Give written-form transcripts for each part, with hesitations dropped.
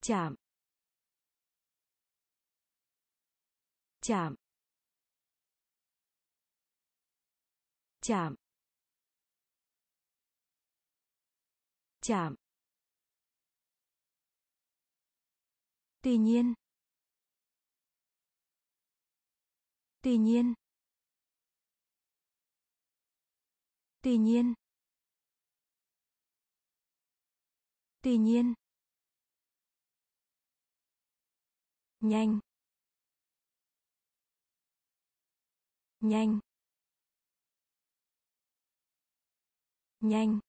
chạm, chạm, chạm, chạm. Tuy nhiên, tuy nhiên, tuy nhiên, tuy nhiên. Nhanh, nhanh, nhanh,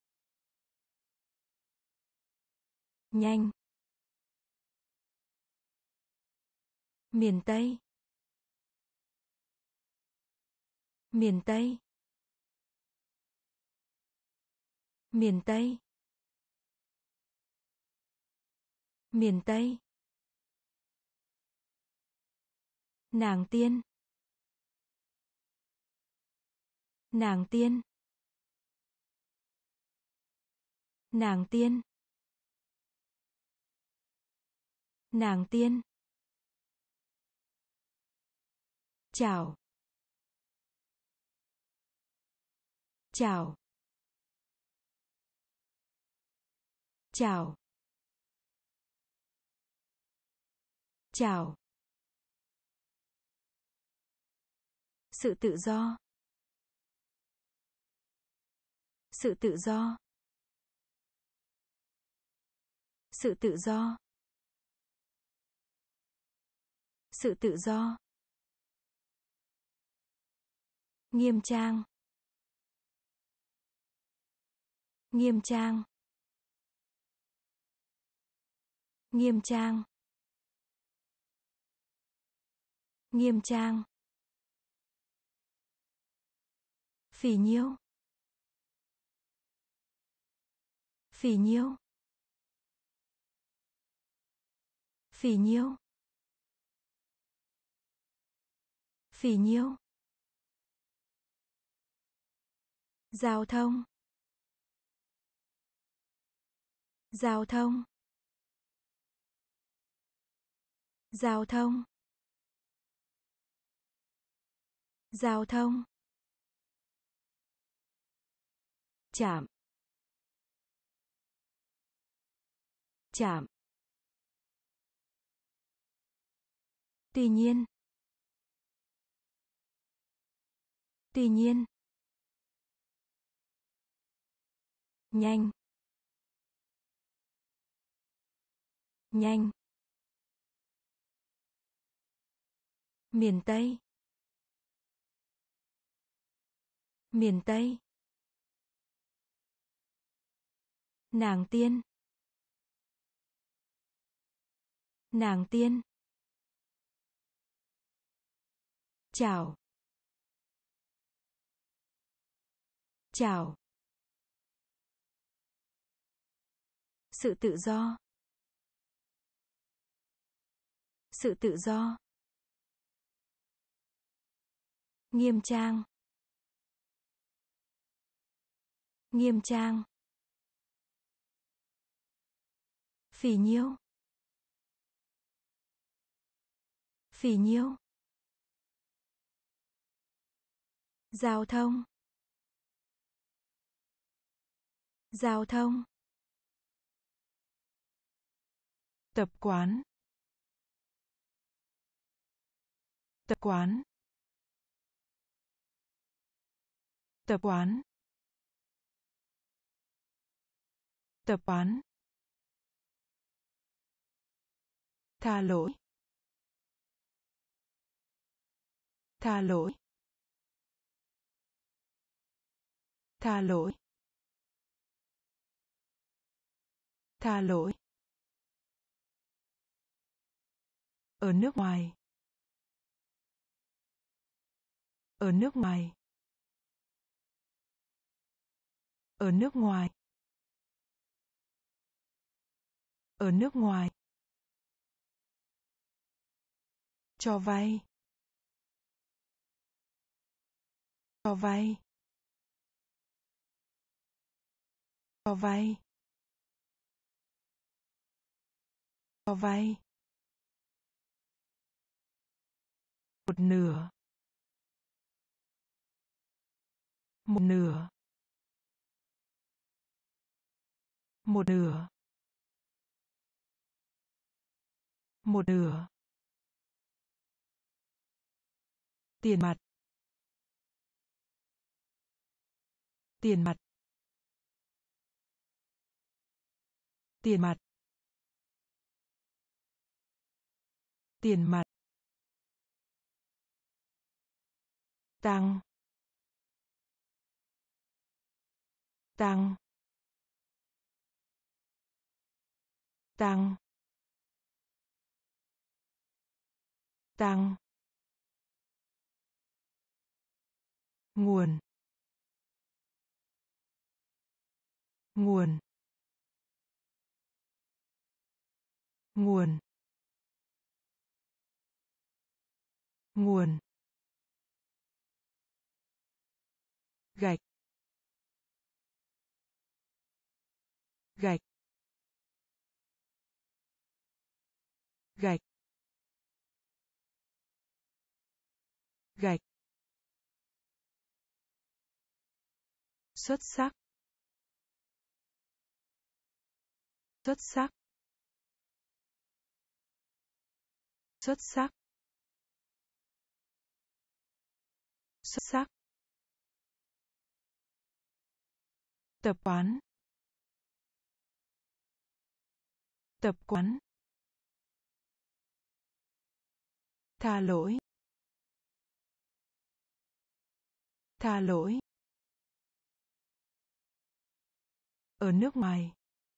nhanh. Miền Tây, miền Tây, miền Tây, miền Tây. Nàng tiên, nàng tiên, nàng tiên, nàng tiên. Chào, chào, chào, chào. Sự tự do, sự tự do, sự tự do, sự tự do. Nghiêm trang, nghiêm trang, nghiêm trang, nghiêm trang. Phì nhiêu, phì nhiêu, phì nhiêu, phì nhiêu. Giao thông, giao thông, giao thông, giao thông. Chạm, chạm. Tuy nhiên, tuy nhiên. Nhanh, nhanh. Miền Tây, miền Tây. Nàng tiên, nàng tiên. Chào, chào. Sự tự do, sự tự do. Nghiêm trang, nghiêm trang. Phì nhiêu, phì nhiêu. Giao thông, giao thông. Tập quán, tập quán, tập quán, tập quán. Tha lỗi, tha lỗi, tha lỗi, tha lỗi. Ở nước ngoài, ở nước ngoài, ở nước ngoài, ở nước ngoài. Cho vay, cho vay, cho vay. Cho vay. Một nửa. Một nửa. Một nửa. Một nửa. Tiền mặt. Tiền mặt. Tiền mặt. Tiền mặt. Tăng. Tăng. Tăng. Tăng. Nguồn. Nguồn. Nguồn. Nguồn. Gạch. Gạch. Gạch. Gạch. Xuất sắc. Xuất sắc. Xuất sắc. Xuất sắc. Tập quán. Tập quán. Tha lỗi. Tha lỗi. Ở nước ngoài.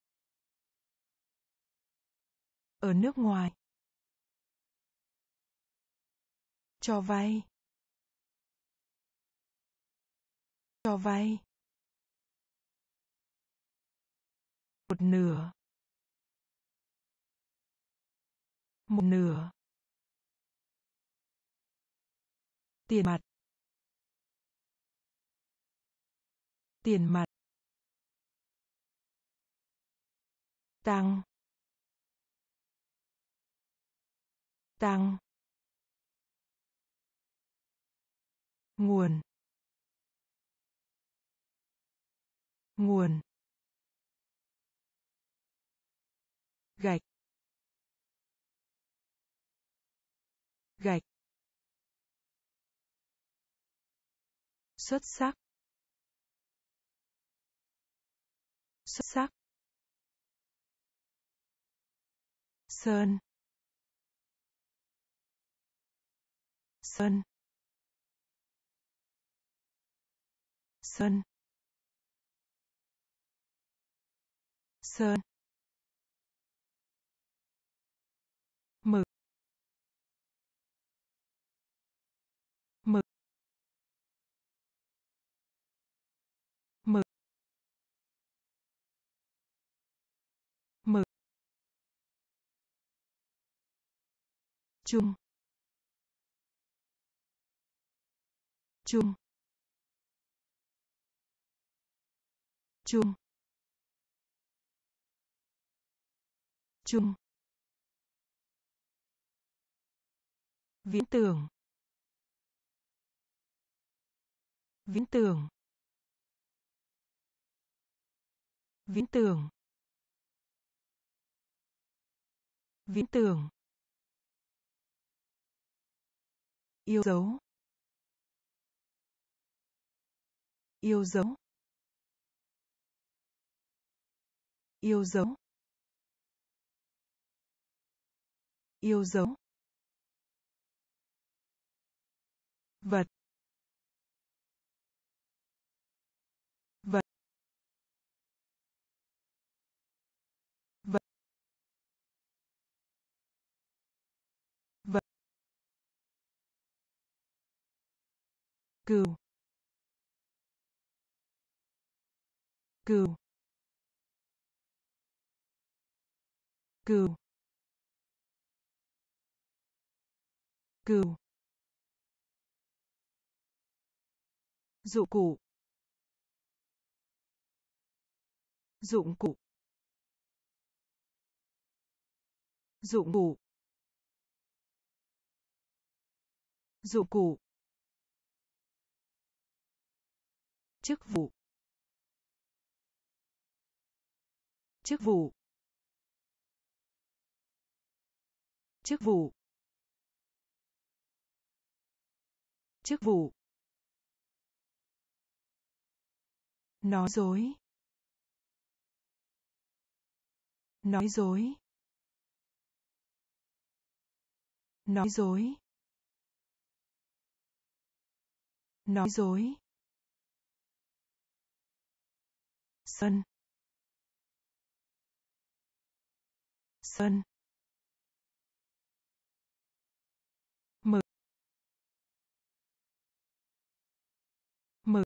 Ở nước ngoài. Cho vay. Cho vay. Một nửa. Một nửa. Tiền mặt. Tiền mặt. Tăng. Tăng. Nguồn. Nguồn. Gạch. Gạch. Xuất sắc. Xuất sắc. Sơn. Sơn. Sơn. Sơn. Mực. Mực. Mực. Mực. Chung. Chung. Chung. Chung. Viễn tưởng. Viễn tưởng. Viễn tưởng. Viễn tưởng. Yêu dấu. Yêu dấu. Yêu dấu. Yêu dấu. Vật. Vật. Vật. Vật. Cừu. Cừu. Cừu. Cừu. Dụng cụ. Dụng cụ. dụng cụ, dụng cụ, chức vụ, chức vụ, chức vụ, chức vụ, nói dối, nói dối, nói dối, nói dối, sân, sân, mực, mực,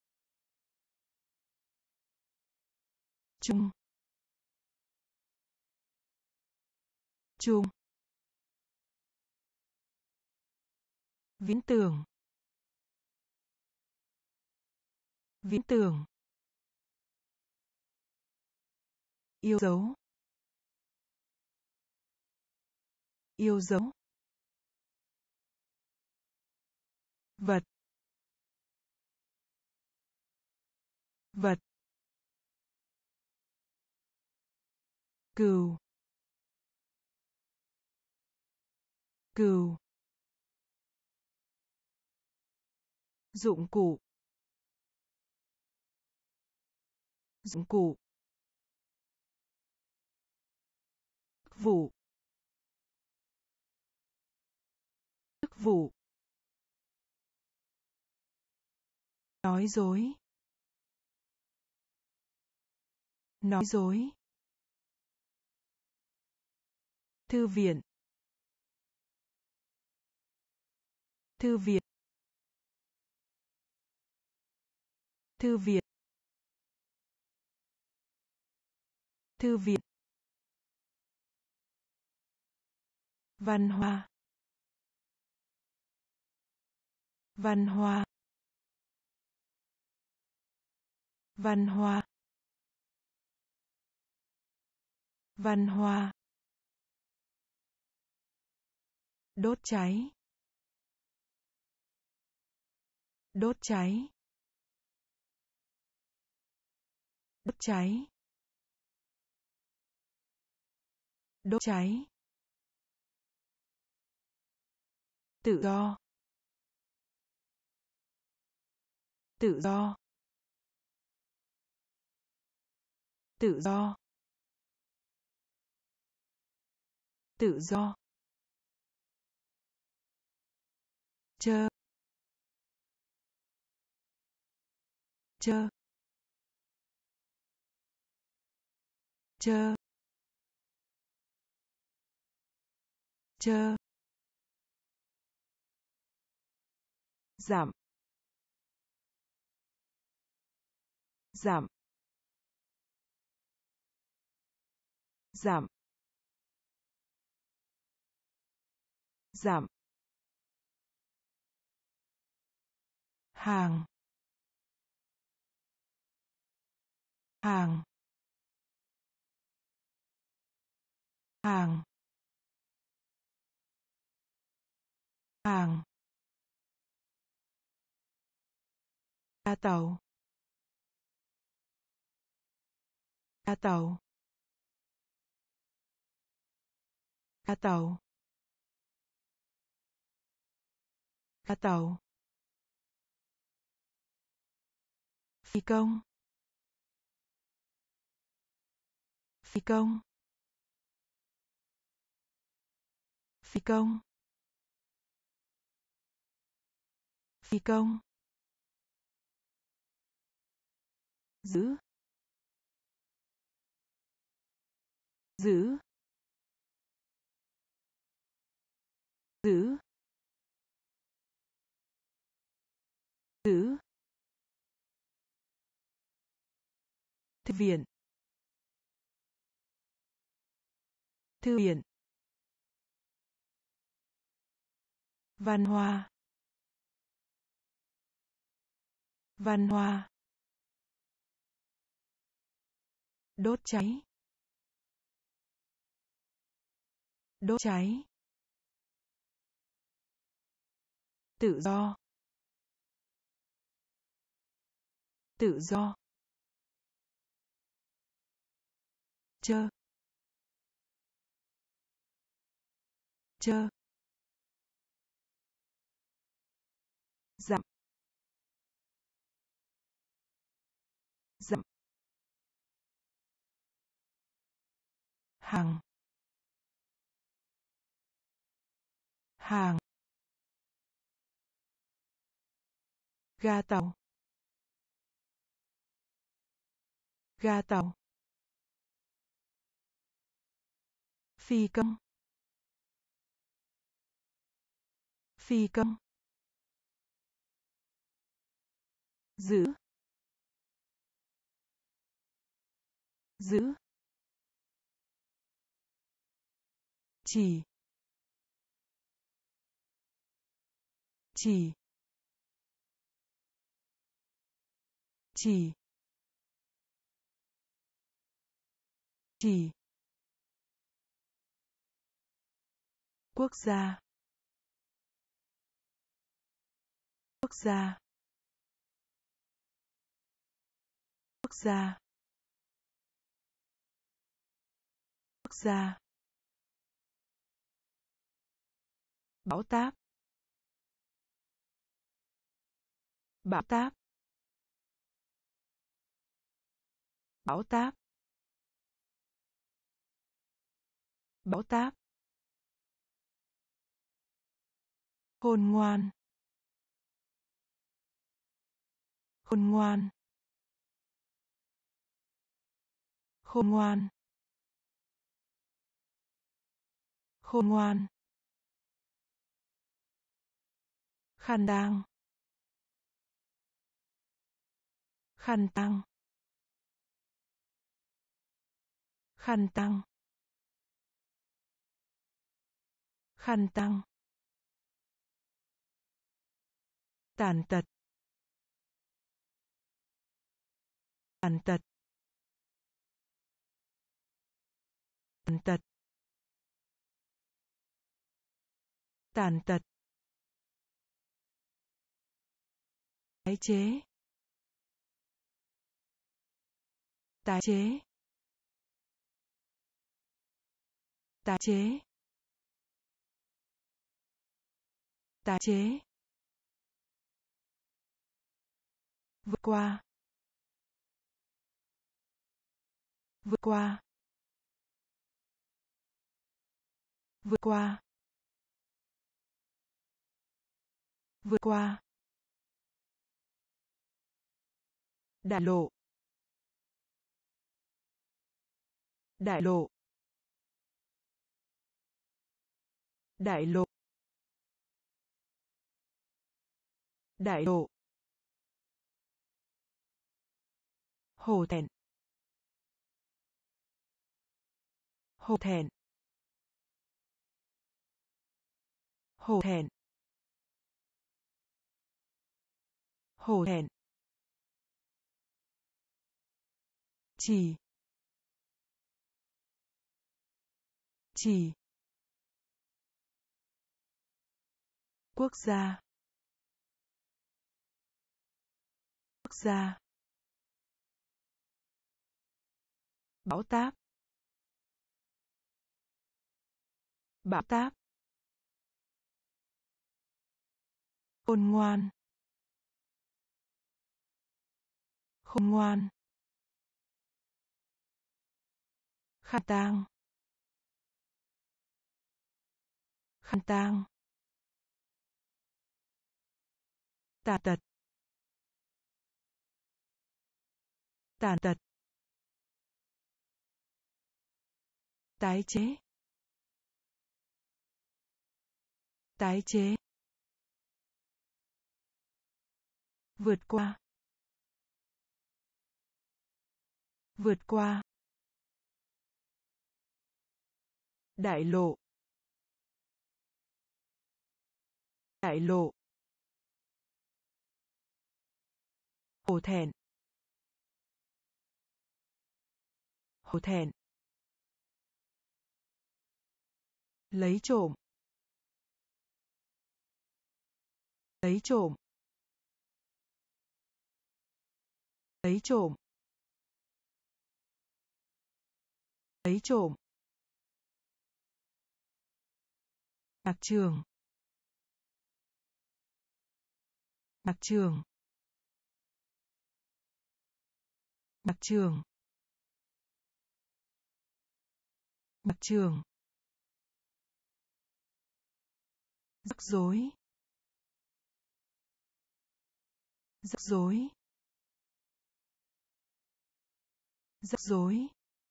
chung, chung, viễn tưởng, viễn tưởng, yêu dấu, yêu dấu, vật, vật, cừu, cừu, dụng cụ, dụng cụ, chức vụ, chức vụ, nói dối, nói dối, thư viện, thư viện, thư viện, thư viện, văn hoa, văn hoa, văn hoa, văn hoa, đốt cháy, đốt cháy, đốt cháy, đốt cháy, tự do, tự do, tự do, tự do, chơ, chơ, chơ, chơ, giảm, giảm, giảm, giảm, hàng, hàng, hàng, hàng, ga tàu, ga tàu, ga tàu, ga tàu, phi công, phi công, phi công, phi công, giữ, giữ, giữ, giữ, thư viện, thư viện, văn hoa, văn hoa, đốt cháy, đốt cháy, tự do, tự do, chơ, chơ, dặm, dặm, hàng, hàng, ga tàu, ga tàu, phi công, phi công, giữ, giữ, chỉ, chỉ, chỉ, chỉ, quốc gia, quốc gia, quốc gia, quốc gia, bão táp, bão táp, bão táp, bão táp, khôn ngoan, khôn ngoan, khôn ngoan, khôn ngoan, khăn tang, khăn tang, khăn tang, khăn tang, tàn tật, tàn tật, tàn tật, tàn tật, tái chế, tái chế, tái chế, tái chế, vượt qua, vượt qua, vượt qua, vượt qua, đại lộ, đại lộ, đại lộ, đại lộ, hổ thẹn, hổ thẹn, hổ thẹn, hổ thẹn, chỉ, chỉ, quốc gia, quốc gia, bão táp, bão táp, khôn ngoan, khôn ngoan, khăn tang, khăn tang, tàn tật, tàn tật, tái chế, tái chế, vượt qua, vượt qua, đại lộ, đại lộ, hổ thẹn, hổ thẹn, lấy trộm, lấy trộm, lấy trộm, lấy trộm, nhạc trường, nhạc trường, nhạc trường, nhạc trường, rắc rối, rắc rối, rắc rối,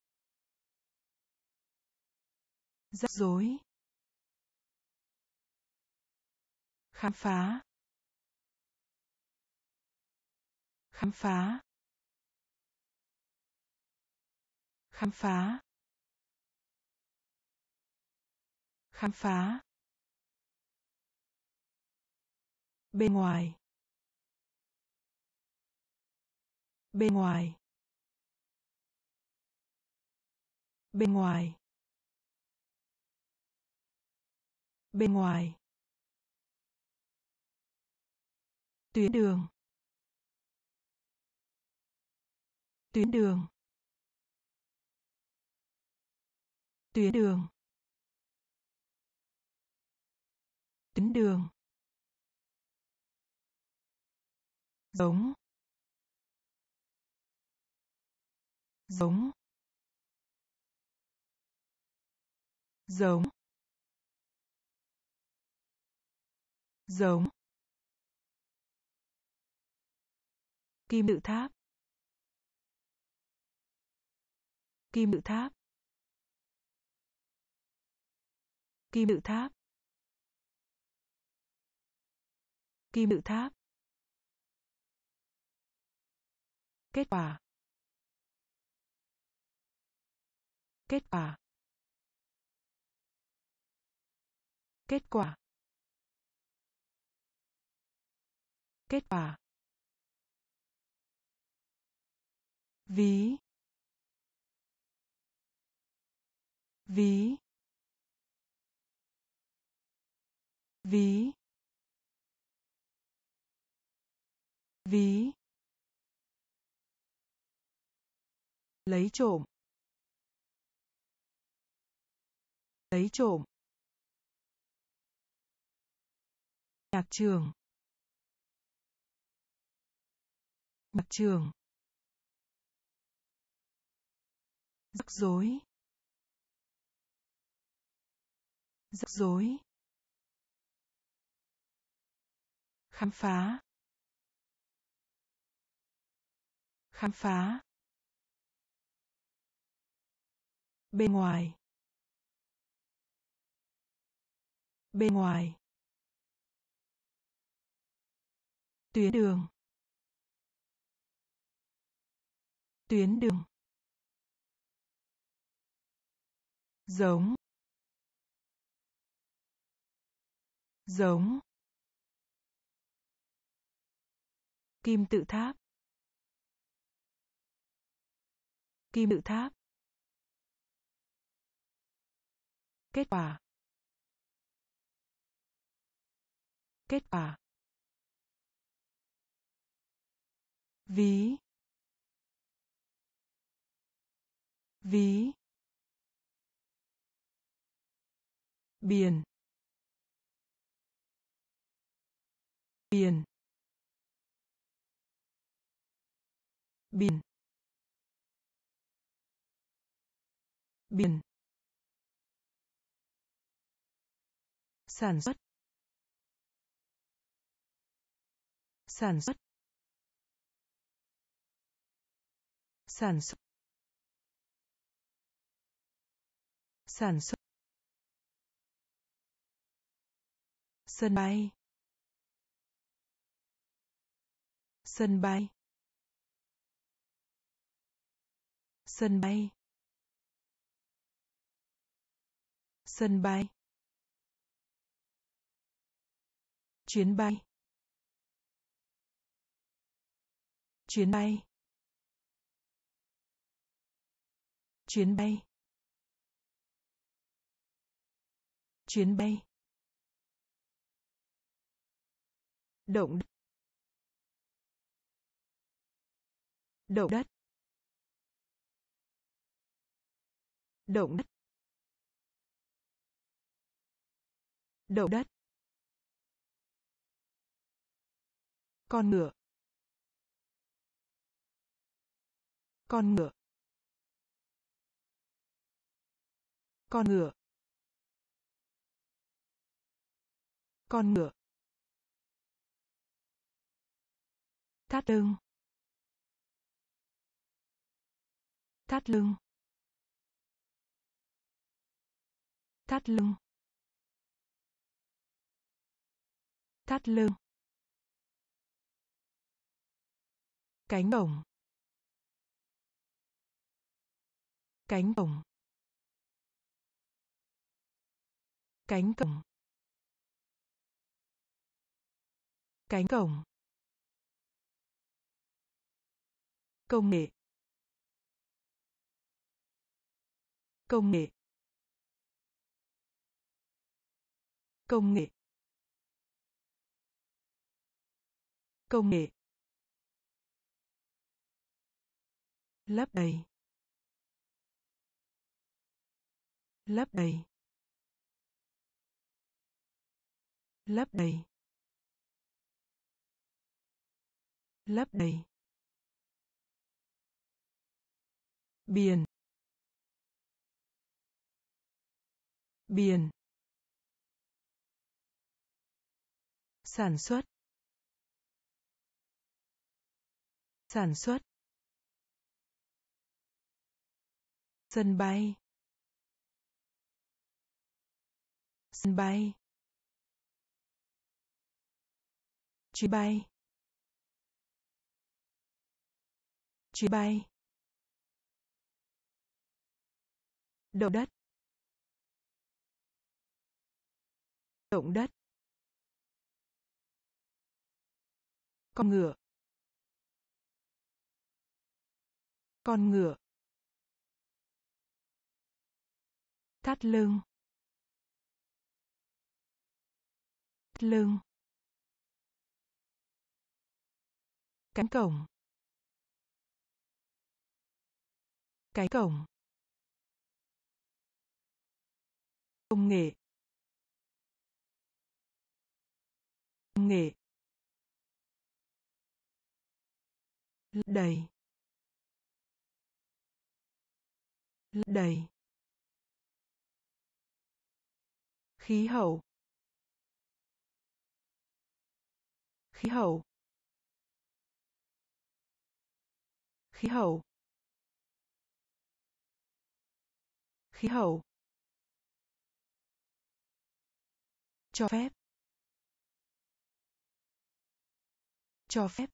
rắc rối, khám phá, khám phá, khám phá, khám phá, bên ngoài, bên ngoài, bên ngoài, bên ngoài, tuyến đường, tuyến đường, tuyến đường, tuyến đường, giống, giống, giống, giống, kim tự tháp, kim tự tháp, kim tự tháp, kim tự tháp, kết quả, kết quả, kết quả, kết quả, ví, ví, ví, ví, lấy trộm, lấy trộm, nhạc trường, nhạc trường, rắc rối, rắc rối, khám phá, khám phá, bên ngoài, bên ngoài, tuyến đường, tuyến đường, giống, giống, kim tự tháp, kim tự tháp, kết quả, kết quả, ví, ví, biển, biển, biển, biển, sản xuất, sản xuất, sản xuất, sản xuất, sân bay, sân bay, sân bay, sân bay, chuyến bay, chuyến bay, chuyến bay, chuyến bay, động đất, động đất, động đất, động đất, con ngựa, con ngựa, con ngựa, con ngựa, thắt lưng, thắt lưng, thắt lưng, thắt lưng, cánh cổng, cánh cổng, cánh cổng, cánh cổng, công nghệ, công nghệ, công nghệ, công nghệ, lấp đầy, lấp đầy, lấp đầy, lấp đầy, biển, biển, sản xuất, sản xuất, sân bay, sân bay, chuyến bay, chuyến bay, động đất, động đất, con ngựa, con ngựa, thắt lưng, thắt lưng, cánh cổng, cánh cổng, công nghệ, công nghệ, lấp đầy, lấp đầy, khí hậu, khí hậu, khí hậu, khí hậu, cho phép, cho phép,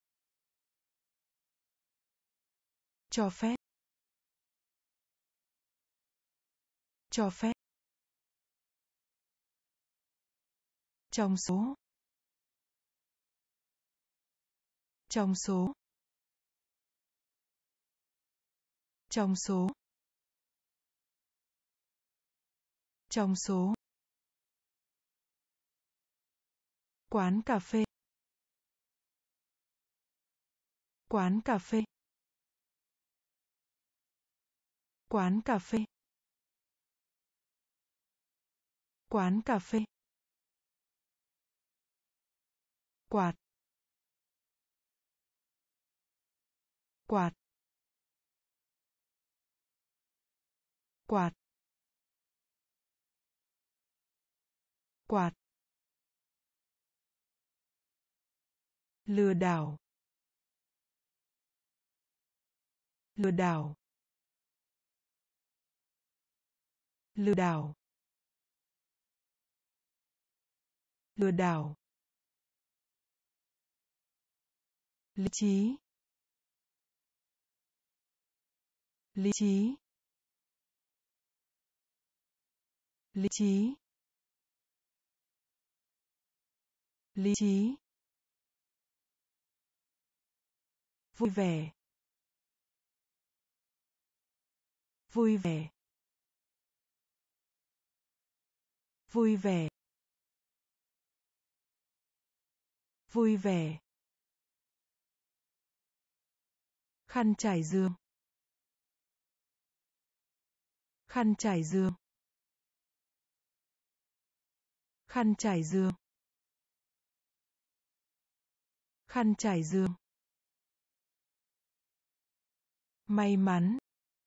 cho phép, cho phép, trong số, trong số, trong số, trong số, quán cà phê, quán cà phê, quán cà phê, quán cà phê, quạt, quạt, quạt, quạt, lừa đảo, lừa đảo, lừa đảo, lừa đảo, lý trí, lý trí, lý trí, lý trí, vui vẻ, vui vẻ, Vui vẻ. Vui vẻ. Khăn trải giường. Khăn trải giường. Khăn trải giường. Khăn trải giường. May mắn.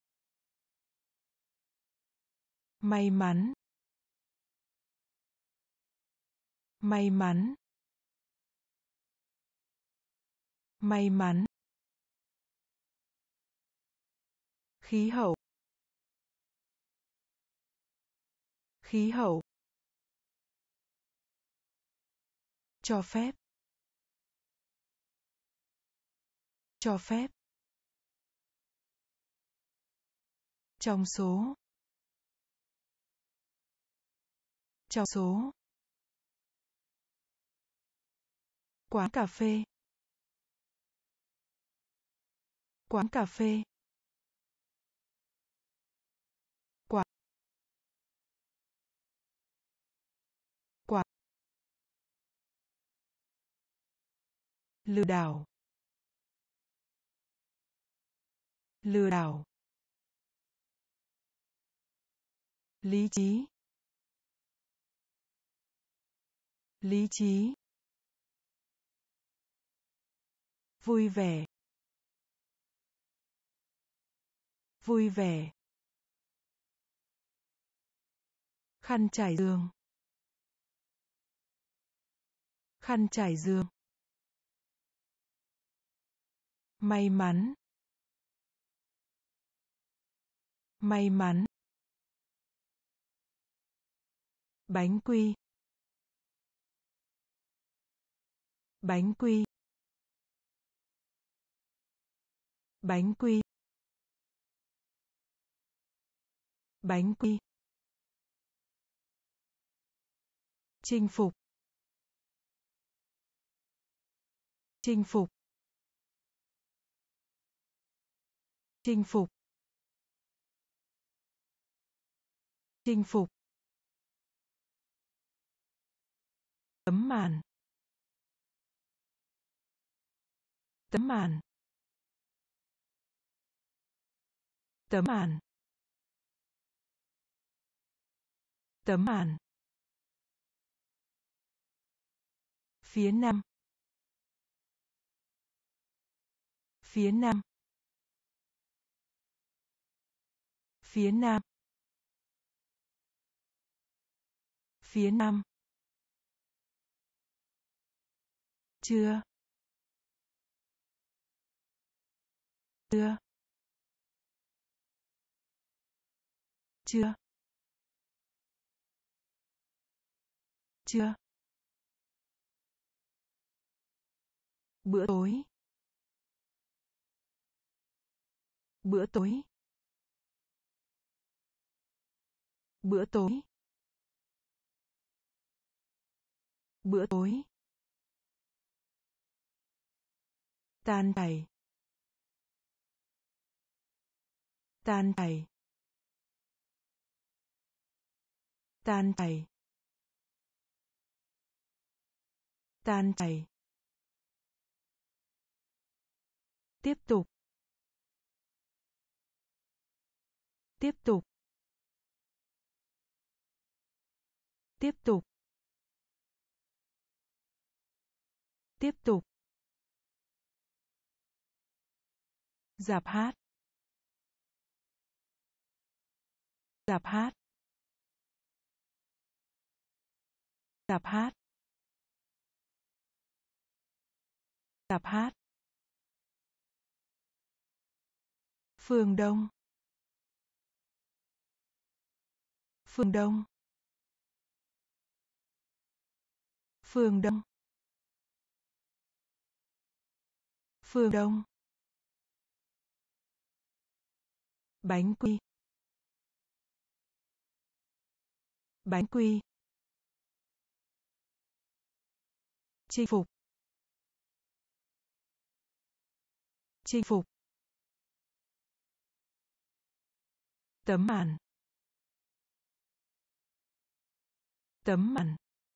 May mắn. May mắn. May mắn. Khí hậu. Khí hậu. Cho phép. Cho phép. Trong số. Trong số. Quán cà phê. Quán cà phê. Quạt. Quạt. Lừa đảo. Lừa đảo. Lý trí. Lý trí. Vui vẻ. Vui vẻ. Khăn trải giường. Khăn trải giường. May mắn. May mắn. Bánh quy. Bánh quy. Bánh quy. Bánh quy. Chinh phục. Chinh phục. Chinh phục. Chinh phục. Tấm màn. Tấm màn. Tấm màn. Tấm màn. Phía nam. Phía nam. Phía nam. Phía nam. Chưa. Chưa. Chưa. Chưa. Bữa tối. Bữa tối. Bữa tối. Bữa tối. Tan chảy. Tan chảy. Tan chảy. Tan chảy. Tiếp tục. Tiếp tục. Tiếp tục. Tiếp tục. Rạp hát. Rạp hát. Rạp hát. Rạp hát. Phương Đông. Phương Đông. Phương Đông. Phương Đông. Bánh quy. Bánh quy. Chinh phục. Chinh phục. Tấm màn. Tấm màn.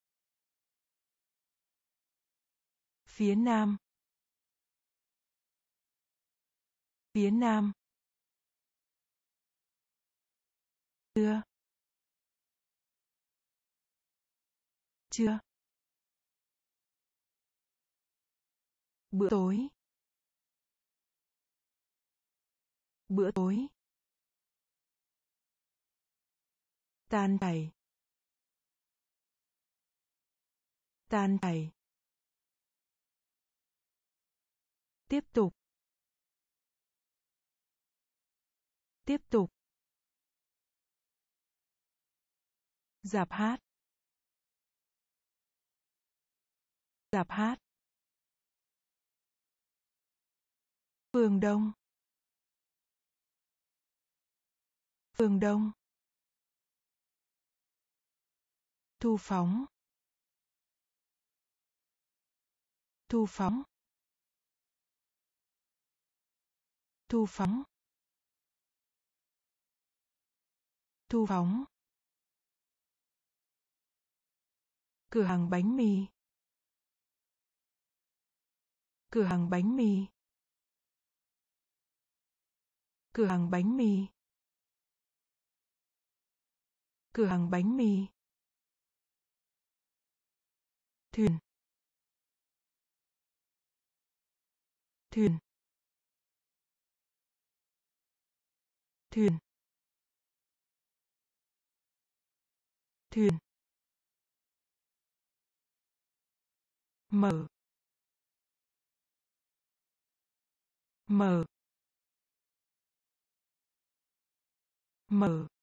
Phía nam. Phía nam. Trưa. Trưa. Bữa tối. Bữa tối. Tan chảy. Tan chảy. Tiếp tục. Tiếp tục. Rạp hát. Rạp hát. Phương Đông. Phương Đông. Thu phóng. Thu phóng. Thu phóng. Thu phóng. Cửa hàng bánh mì. Cửa hàng bánh mì. Cửa hàng bánh mì. Cửa hàng bánh mì. Thuyền. Thuyền. Thuyền. Thuyền. Mở. Mở. Mở.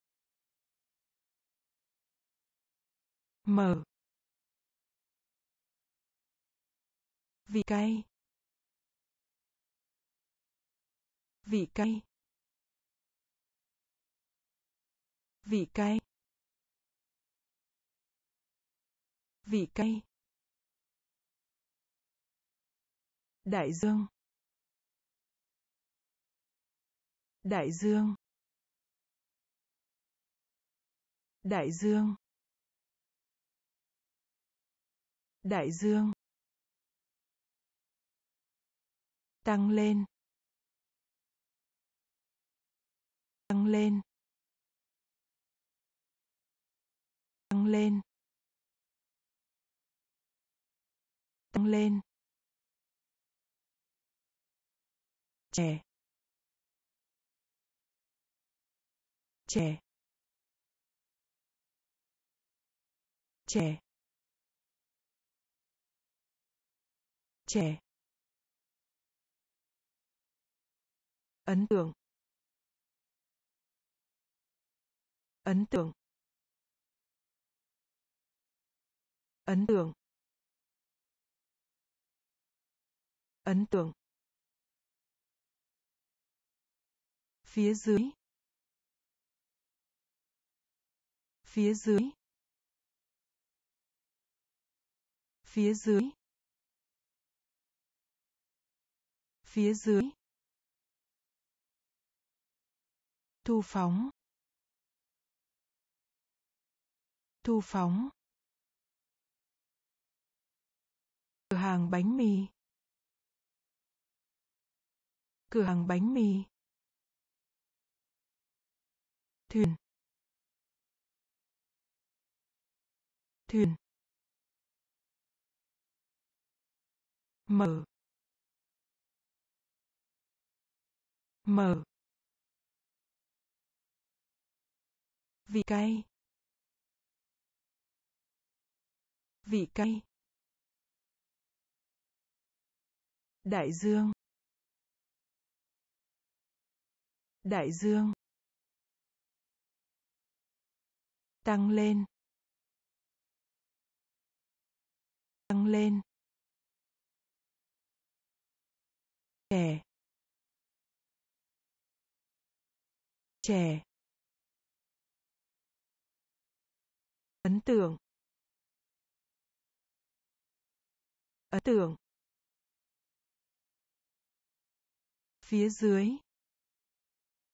Mở. Vị cay. Vị cay. Vị cay. Vị cay. Đại dương. Đại dương. Đại dương. Đại dương. Tăng lên. Tăng lên. Tăng lên. Tăng lên. Trẻ. Trẻ. Trẻ. Trẻ. Ấn tượng. Ấn tượng. Ấn tượng. Ấn tượng. Phía dưới. Phía dưới. Phía dưới. Phía dưới. Thu phóng. Thu phóng. Cửa hàng bánh mì. Cửa hàng bánh mì. Thuyền. Thuyền. Mở. Mở. Vị cay. Vị cay. Đại dương. Đại dương. Tăng lên. Tăng lên. Trẻ. Trẻ. Ấn tượng. Ấn tượng. Phía dưới.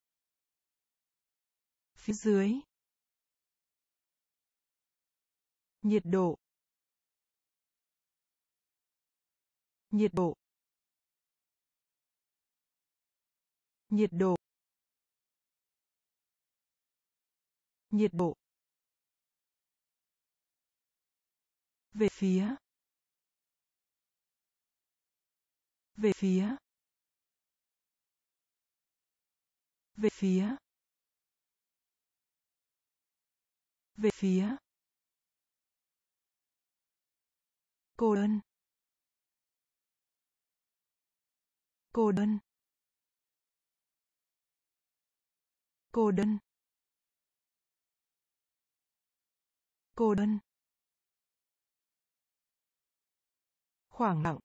Phía dưới. nhiệt độ, nhiệt độ, nhiệt độ, nhiệt độ, về phía, về phía, về phía, về phía, cô đơn, cô đơn, cô đơn, cô đơn, khoảng lặng,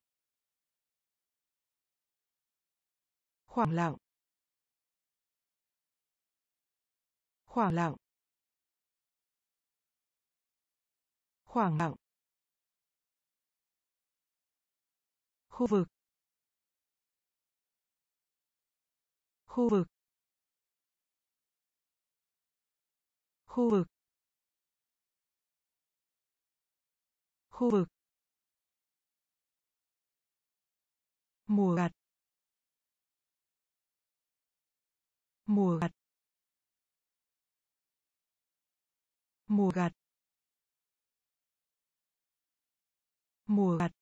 khoảng lặng, khoảng lặng, khoảng lặng, khu vực, khu vực, khu vực, khu vực, mùa gặt, mùa gặt, mùa gặt, mùa gặt,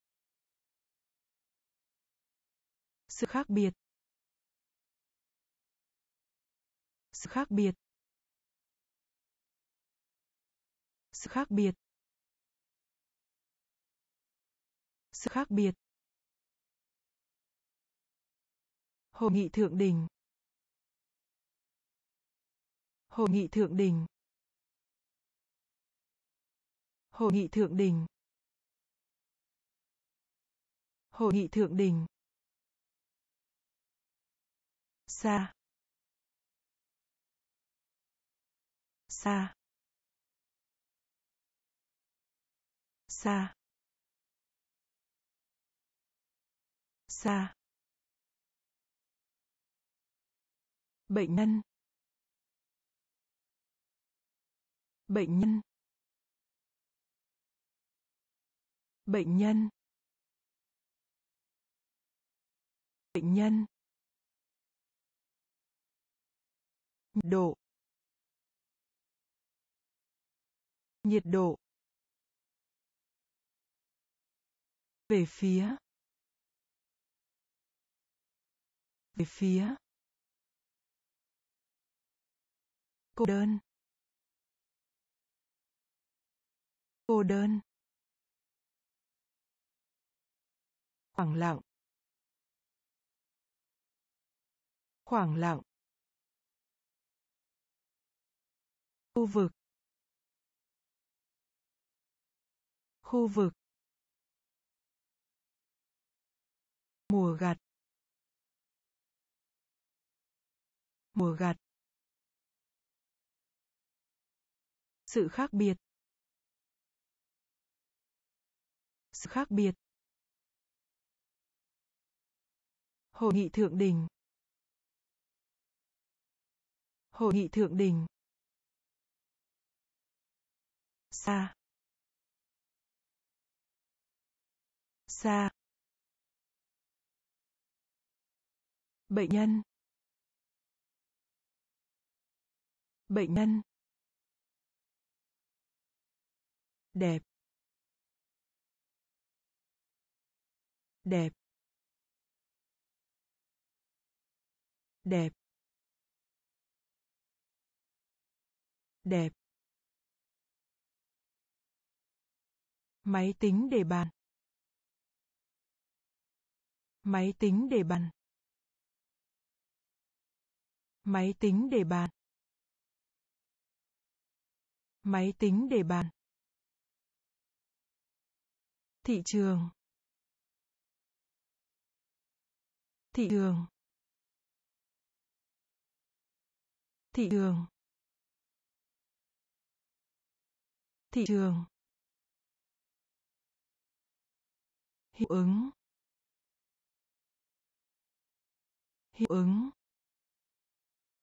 sự khác biệt, sự khác biệt, sự khác biệt, sự khác biệt, hội nghị thượng đỉnh, hội nghị thượng đỉnh, hội nghị thượng đỉnh, hội nghị thượng đỉnh, xa, xa, xa, xa, bệnh nhân, bệnh nhân, bệnh nhân, bệnh nhân, nhiệt độ, nhiệt độ, về phía, về phía, cô đơn, cô đơn, khoảng lặng, khoảng lặng, khu vực, khu vực, mùa gặt, mùa gặt, sự khác biệt, sự khác biệt, hội nghị thượng đỉnh, hội nghị thượng đỉnh, xa, xa, bệnh nhân, bệnh nhân, đẹp, đẹp, đẹp, đẹp, máy tính để bàn, máy tính để bàn, máy tính để bàn, máy tính để bàn, thị trường, thị trường, thị trường, thị trường, hiệu ứng, hiệu ứng,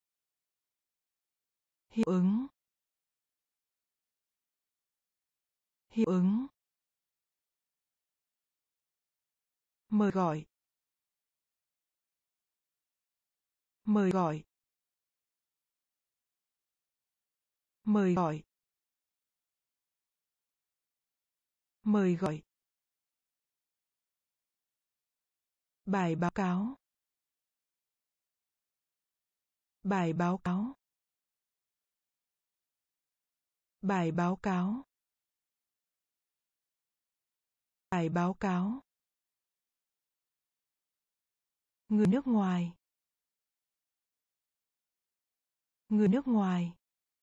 hiệu ứng, Hiệu ứng. Mời gọi. Mời gọi. Mời gọi. Mời gọi. Bài báo cáo. Bài báo cáo. Bài báo cáo. Bài báo cáo. Người nước ngoài. Người nước ngoài.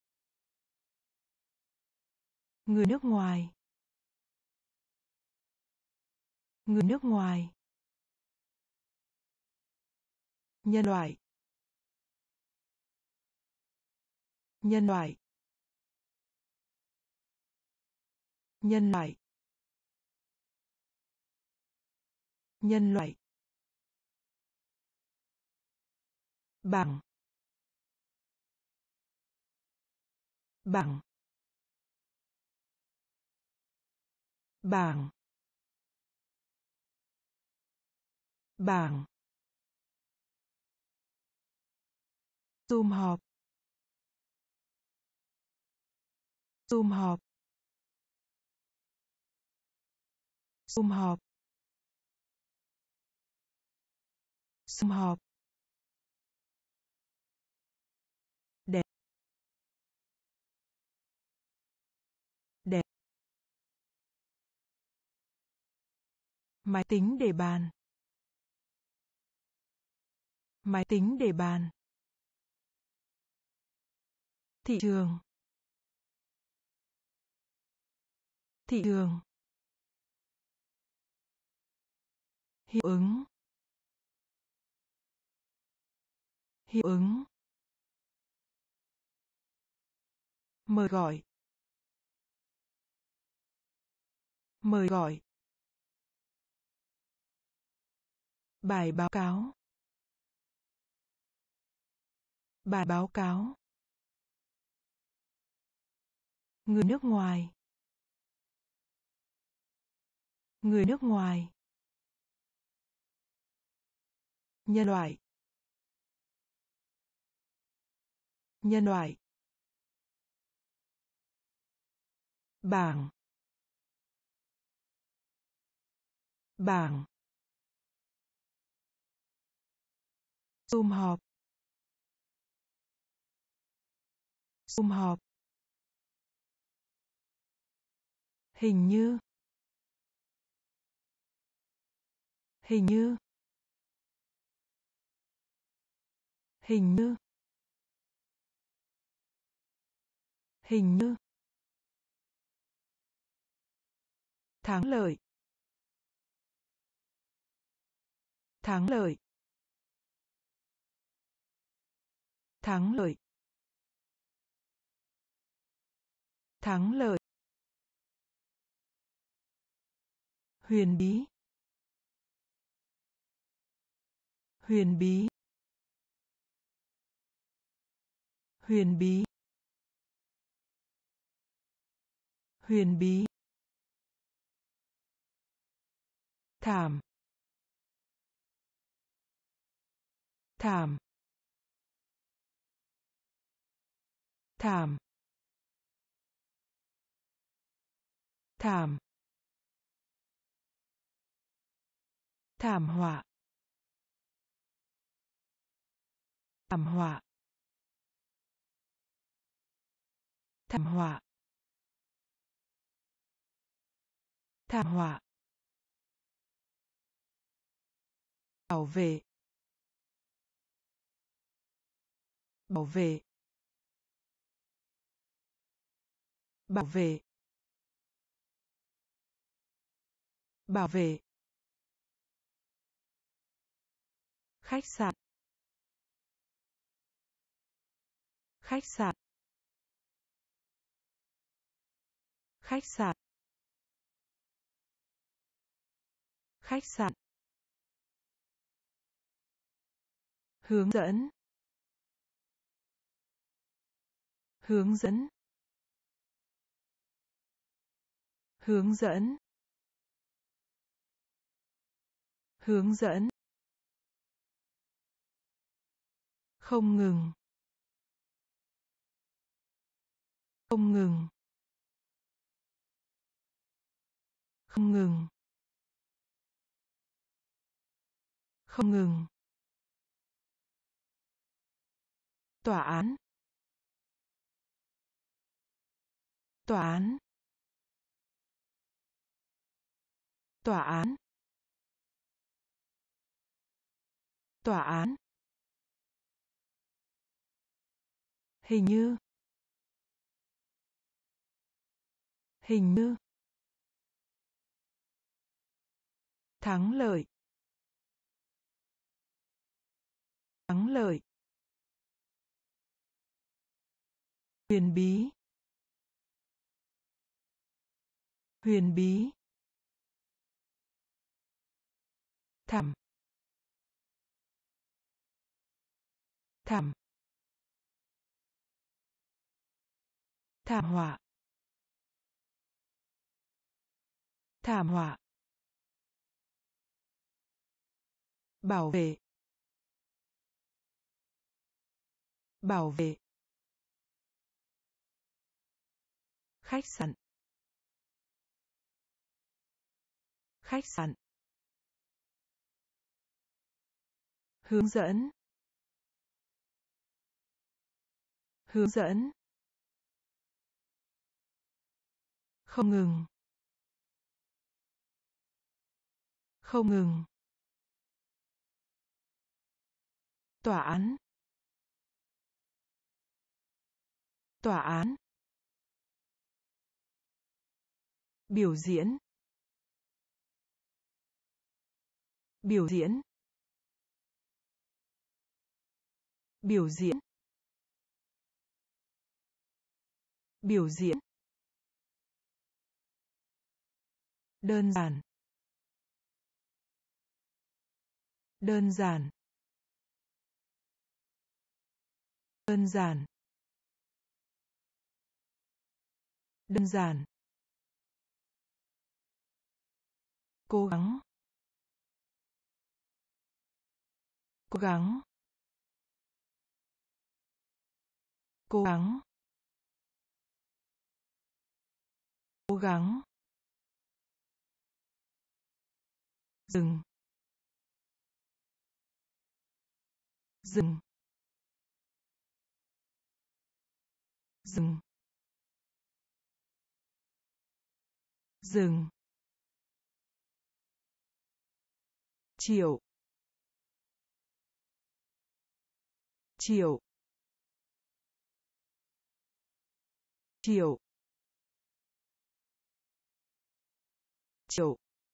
Người nước ngoài. Người nước ngoài. Nhân loại. Nhân loại. Nhân loại. Nhân loại. Bảng. Bảng. Bảng. Bảng. Sum họp. Sum họp. Sum họp. Sum họp. Đẹp. Đẹp. Máy tính để bàn. Máy tính để bàn. Thị trường. Thị trường. Hiệu ứng. Hiệu ứng. Mời gọi. Mời gọi. Bài báo cáo. Bài báo cáo. Người nước ngoài. Người nước ngoài. Nhân loại. Nhân loại. Bảng. Bảng. Sum họp. Sum họp. Hình như. Hình như. Hình như. Hình như. Thắng lợi. Thắng lợi. Thắng lợi. Thắng lợi. Huyền bí. Huyền bí. Huyền bí. Huyền bí. Thảm. Thảm. Thảm. Thảm. Thảm họa. Thảm họa. Thảm họa. Thảm họa. Bảo vệ. Bảo vệ. Bảo vệ. Bảo vệ. Khách sạn. Khách sạn. Khách sạn. Khách sạn. Hướng dẫn. Hướng dẫn. hướng dẫn, hướng dẫn, không ngừng, không ngừng, không ngừng, không ngừng, tòa án, tòa án, tòa án, tòa án, hình như, hình như, thắng lợi, thắng lợi, huyền bí, huyền bí, thảm, thảm, thảm họa, thảm họa, bảo vệ, bảo vệ, khách sạn, khách sạn, hướng dẫn, hướng dẫn, không ngừng, không ngừng, tòa án, tòa án, biểu diễn, biểu diễn, biểu diễn, biểu diễn, đơn giản, đơn giản, đơn giản, đơn giản, cố gắng, cố gắng, cố gắng, cố gắng, dừng, dừng, dừng, dừng, triệu, triệu, triệu, triệu,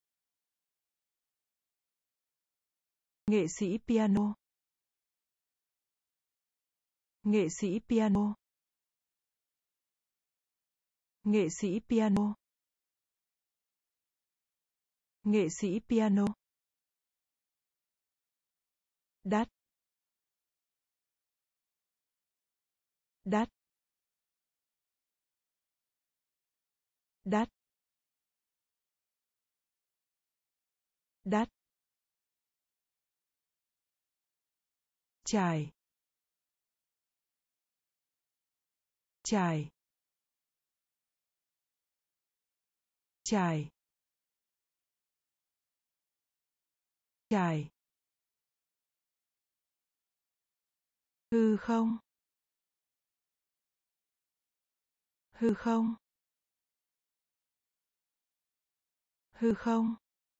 nghệ sĩ piano, nghệ sĩ piano, nghệ sĩ piano, nghệ sĩ piano, đắt, đắt, đắt, đắt, trải, trải, trải, trải, hư không, hư không, hư không,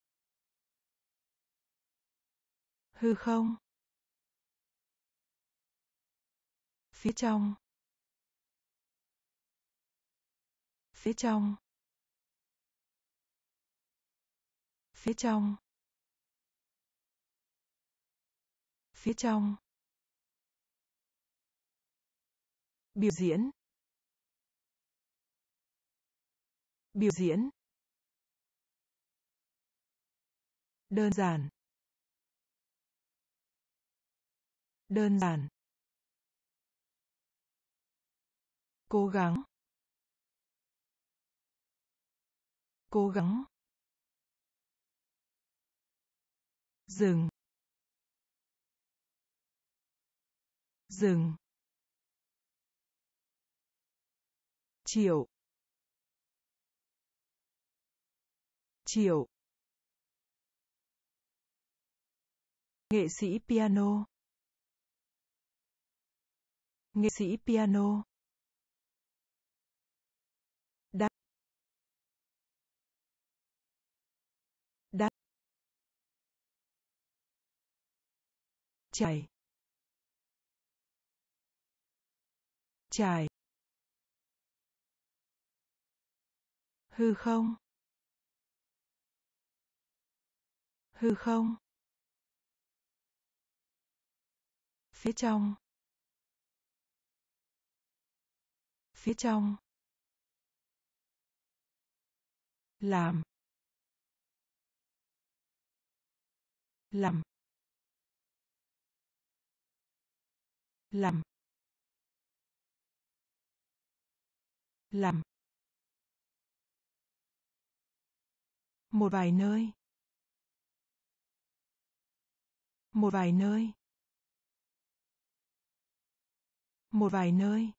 hư không, phía trong, phía trong, phía trong, phía trong, biểu diễn, biểu diễn, đơn giản, đơn giản, cố gắng, cố gắng, dừng, dừng, triệu, triệu, nghệ sĩ piano, nghệ sĩ piano, đắt, đắt, chảy, chảy, hư không, hư không, phía trong, phía trong, làm, làm, làm, làm, một vài nơi, một vài nơi, một vài nơi,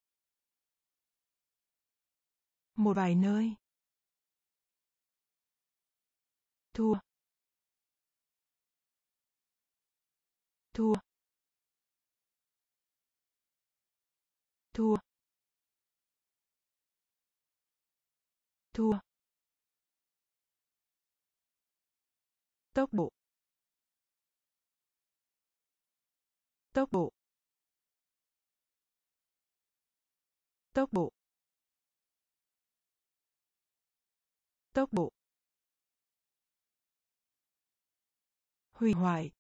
một vài nơi, thua, thua, thua, thua, tốc độ, tốc độ, tốc độ, tốc độ, hủy hoại,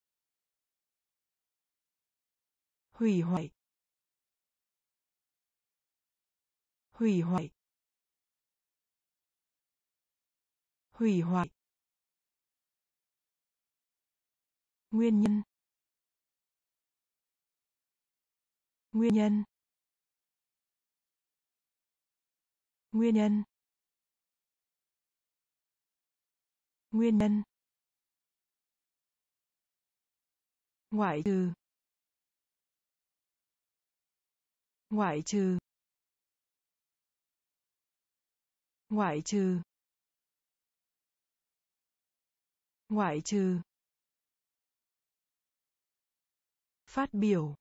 hủy hoại, hủy hoại, hủy hoại, nguyên nhân, nguyên nhân, nguyên nhân, nguyên nhân, ngoại trừ, ngoại trừ, ngoại trừ, ngoại trừ, phát biểu,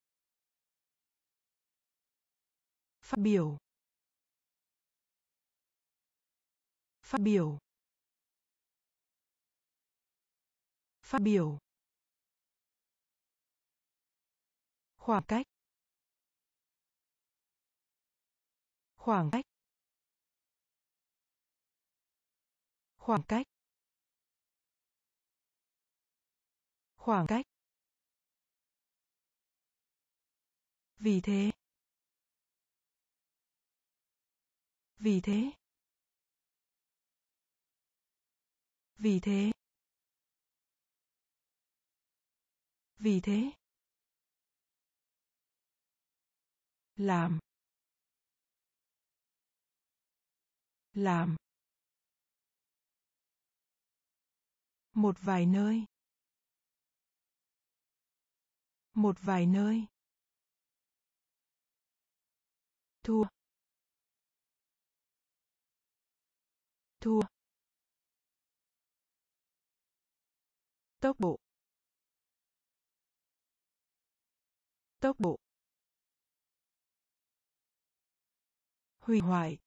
phát biểu, phát biểu, phát biểu, khoảng cách, khoảng cách, khoảng cách, khoảng cách, vì thế, vì thế, vì thế, vì thế, làm, làm, một vài nơi, một vài nơi, thua, thua, tốc độ, tốc độ, hủy hoại,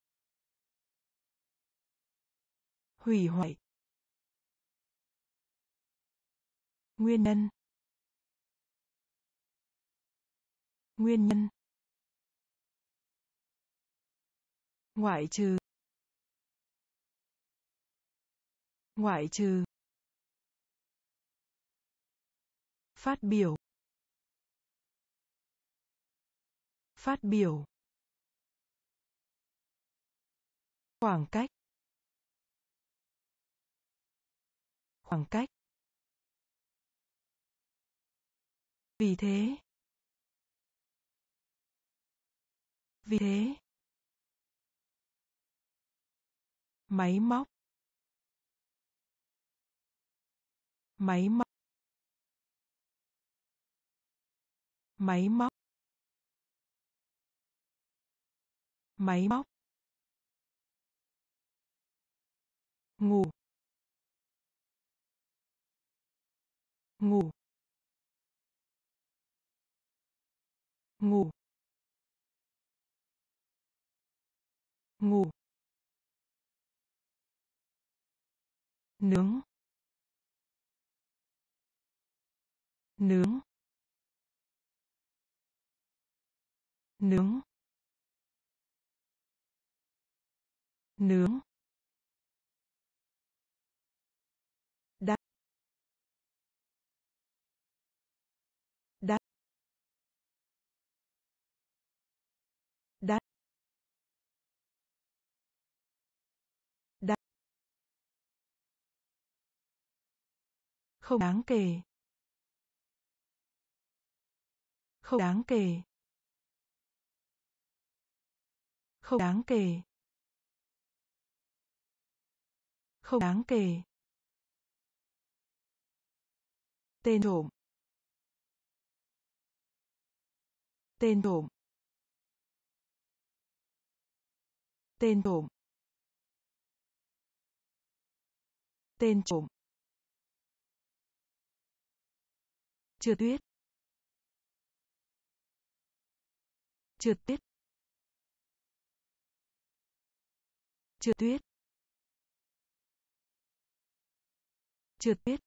hủy hoại, nguyên nhân, nguyên nhân, ngoại trừ, ngoại trừ, phát biểu, phát biểu, khoảng cách, khoảng cách, vì thế, vì thế, Máy móc. Máy móc. Máy móc. Máy móc. Ngủ. Ngủ. Ngủ. Ngủ. Nướng. Nướng. Nướng. Nướng. Đắt. Đắt. Đắt. Đắt. Không đáng kể. Không đáng kể. Không đáng kể. Không đáng kể. Tên trộm. Tên trộm. Tên trộm. Tên trộm. Trượt tuyết. Trượt tuyết. Trượt tuyết. Trượt tuyết.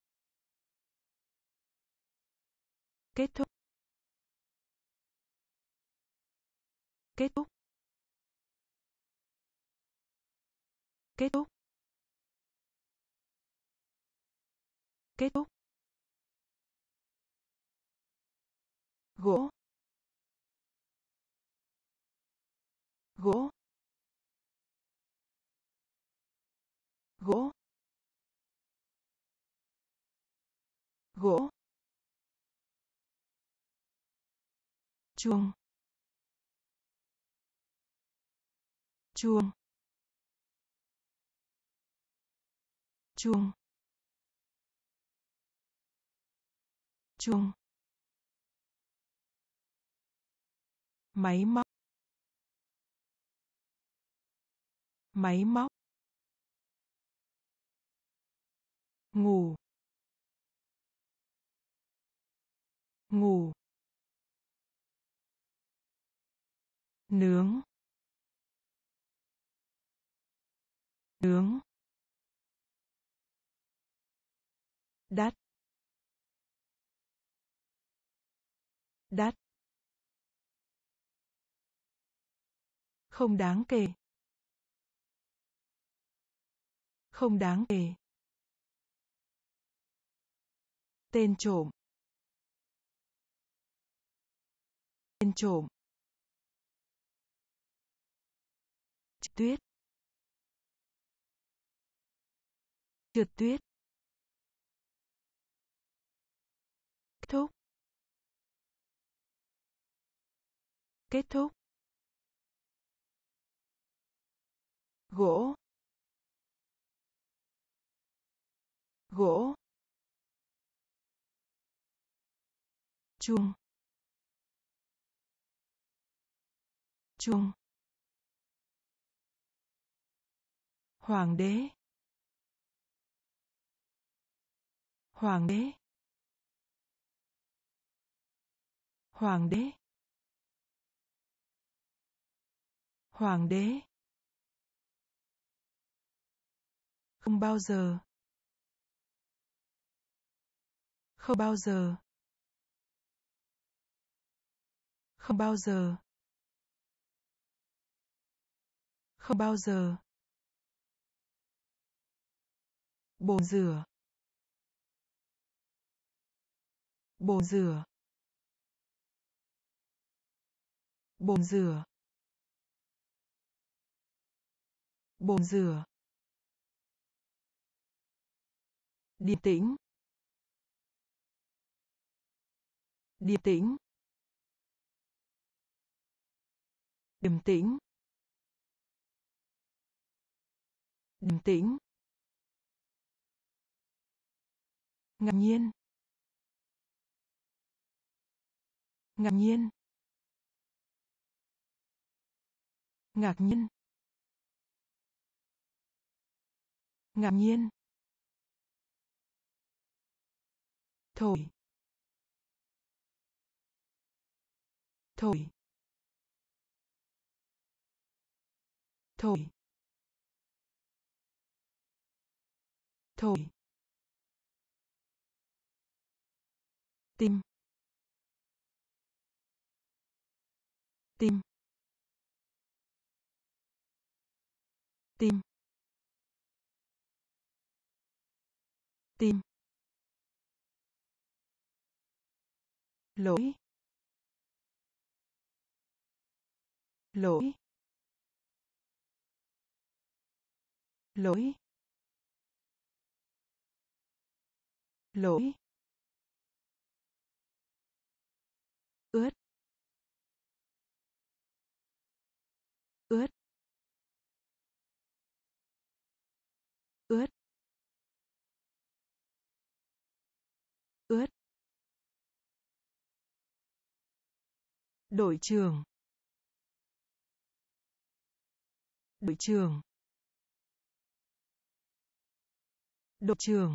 Kết thúc. Kết thúc. Kết thúc. Kết thúc. Gỗ. Gỗ. Gỗ. Gỗ. Chuông. Chuông. Chuông. Chuông. Máy móc. Máy móc. Ngủ. Ngủ. Nướng. Nướng. Đắt. Đắt. Không đáng kể. Không đáng kể. Tên trộm. Tên trộm. Trượt tuyết. Trượt tuyết. Kết thúc. Kết thúc. Gỗ. Gỗ. Chuông. Chuông. Hoàng đế. Hoàng đế. Hoàng đế. Hoàng đế. Không bao giờ. Không bao giờ. Không bao giờ. Không bao giờ. Bồn rửa. Bồn rửa. Bồn rửa. Bồn rửa. Điềm tĩnh. Điềm tĩnh. Điềm tĩnh. điềm tĩnh, ngạc nhiên, ngạc nhiên, ngạc nhiên, ngạc nhiên, thổi, thổi, thổi, thổi, tim, tim, tim, tim, lỗi, lỗi, lỗi, lỗi, ướt, ướt, ướt, ướt, đội trưởng, đội trưởng, đội trưởng,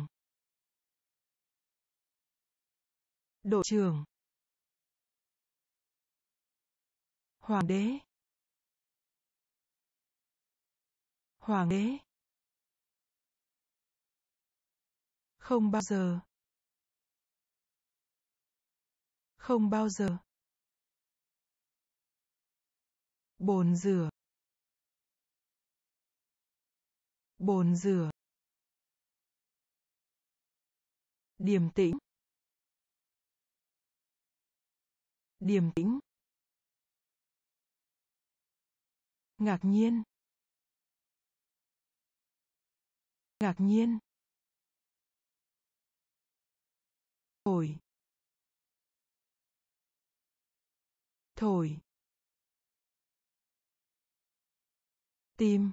đội trưởng, hoàng đế, hoàng đế, không bao giờ, không bao giờ, bồn rửa, bồn rửa, điềm tĩnh, điềm tĩnh, ngạc nhiên, ngạc nhiên, thổi, thổi, tim,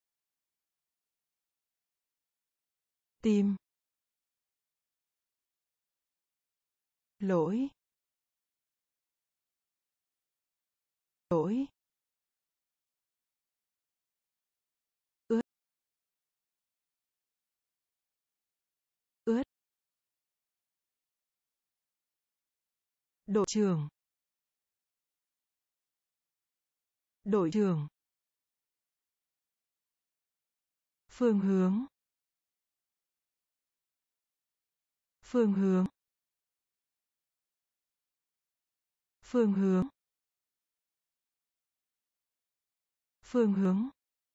tim, lỗi, lỗi, ướt, ướt, đội trưởng, đội trưởng, phương hướng, phương hướng, phương hướng, phương hướng,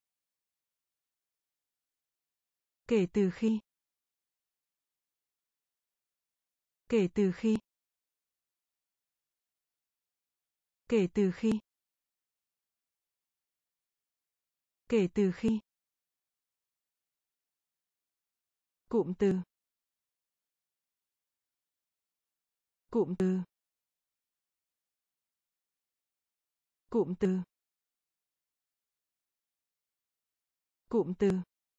kể từ khi, kể từ khi, kể từ khi, kể từ khi, cụm từ, cụm từ, cụm từ, cụm từ,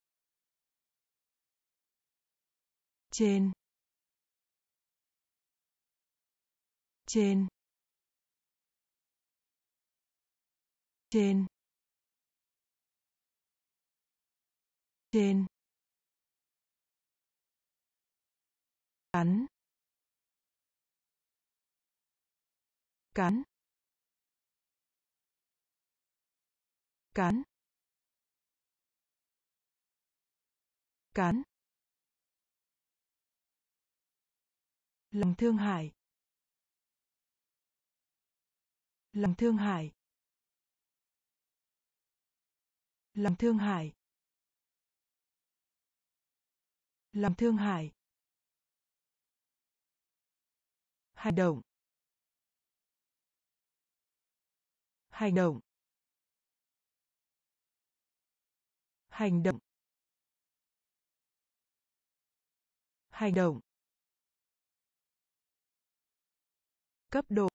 trên, trên, trên, trên, cắn, cắn, cắn, cắn, lòng thương hại, lòng thương hại, lòng thương hại, lòng thương hại, hành động, hành động, hành động, hành động, cấp độ,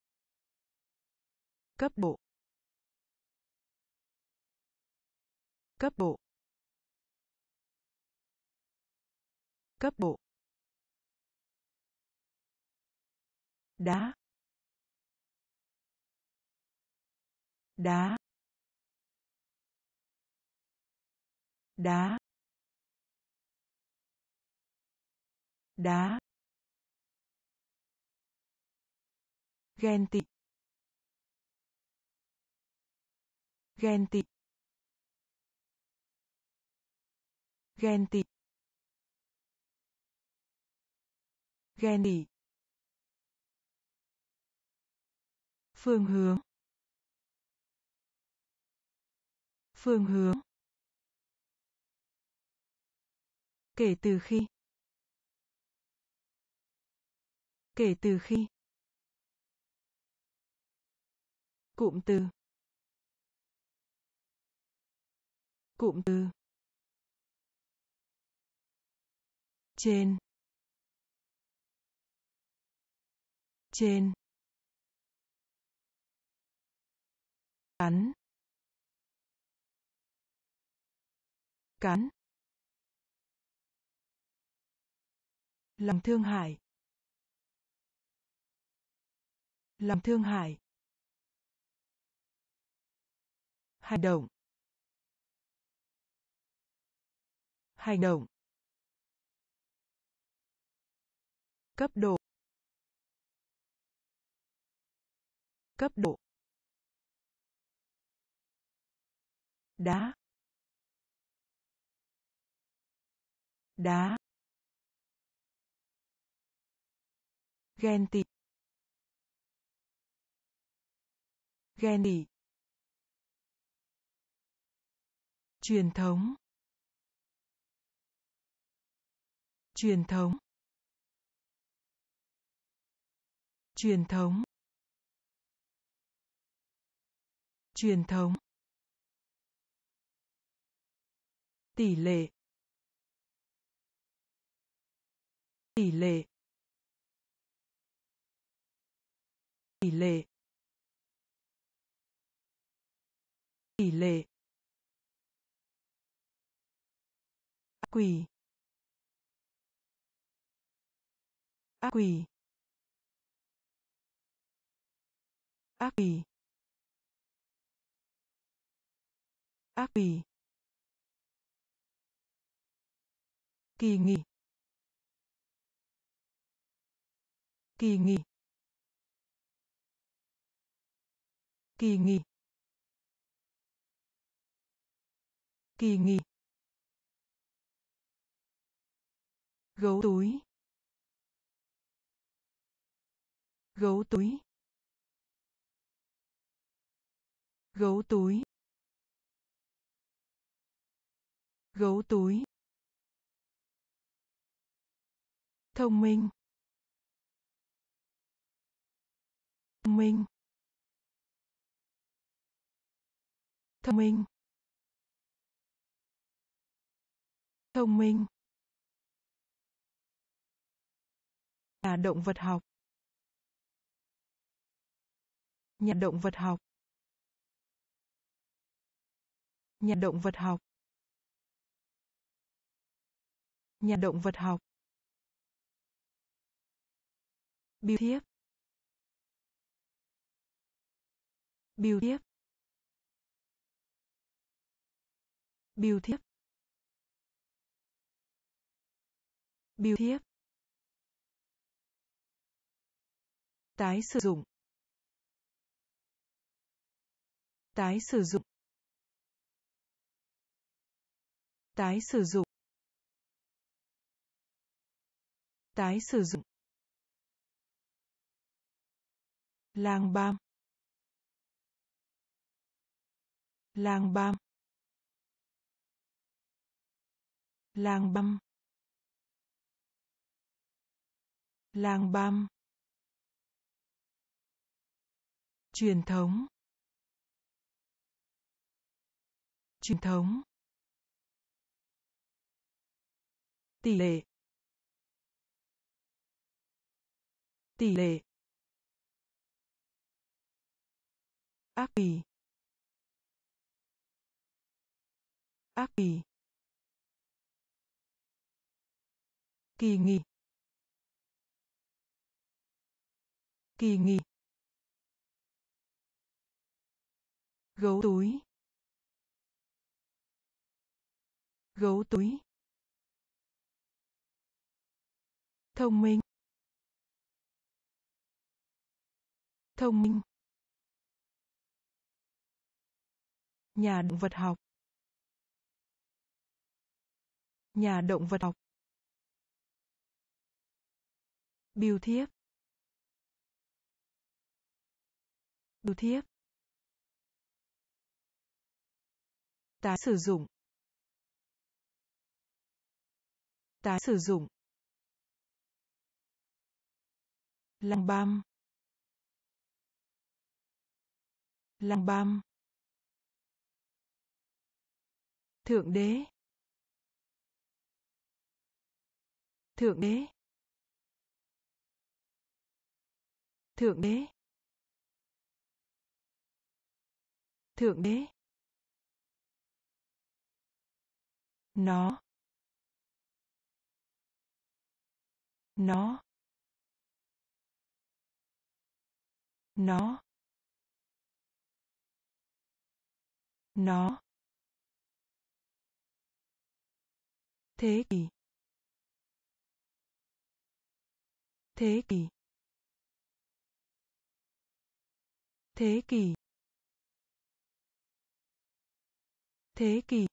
cấp độ, cấp độ, cấp độ, đá, đá, đá, đá, ghen tị, ghen tị, ghen tị, ghen tị, phương hướng, phương hướng, kể từ khi, kể từ khi, cụm từ, cụm từ, trên, trên, cắn, cắn, lòng thương hại, lòng thương hại, hành động, hành động, cấp độ, cấp độ, đá, đá, ghen tị, ghen tị, truyền thống, truyền thống, truyền thống, truyền thống, tỷ lệ, tỷ lệ, tỷ lệ, tỷ lệ, ác quỷ, ác quỷ, ác quỷ, ác quỷ, kỳ nghỉ, kỳ nghỉ, kỳ nghỉ, kỳ nghỉ, gấu túi, gấu túi, gấu túi, gấu túi, thông minh, thông minh, thông minh, thông minh, nhà động vật học, nhà động vật học, nhà động vật học, nhà động vật học, bưu thiếp, bưu thiếp, bưu thiếp, bưu thiếp, tái sử dụng, tái sử dụng, tái sử dụng, tái sử dụng, lang băm, lang băm, lang băm, lang băm, truyền thống, truyền thống, tỷ lệ, tỷ lệ, ác quỷ, ác kỳ, kỳ nghỉ, kỳ nghỉ, gấu túi, gấu túi, thông minh, thông minh, nhà động vật học, nhà động vật học, bưu thiếp, bưu thiếp, tái sử dụng, tái sử dụng, lăng băm, lăng băm, thượng đế, thượng đế, thượng đế, thượng đế, nó, nó, nó, nó, thế kỷ, thế kỷ, thế kỷ, thế kỷ,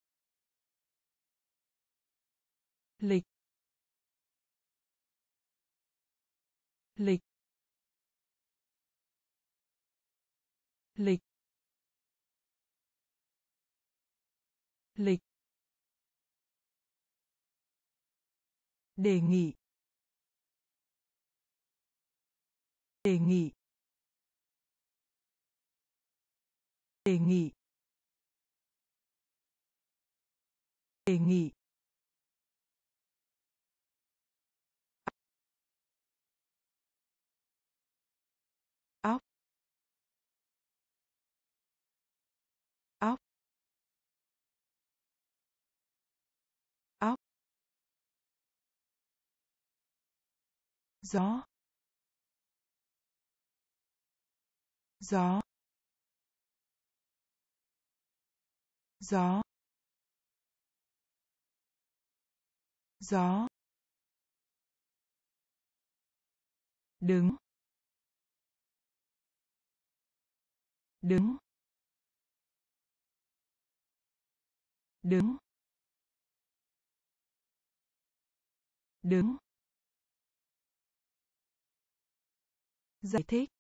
lịch, lịch, lịch, lịch, đề nghị, đề nghị, đề nghị, đề nghị, óc, óc, óc, gió, gió, gió, gió, đứng, đứng, đứng, đứng, giải thích,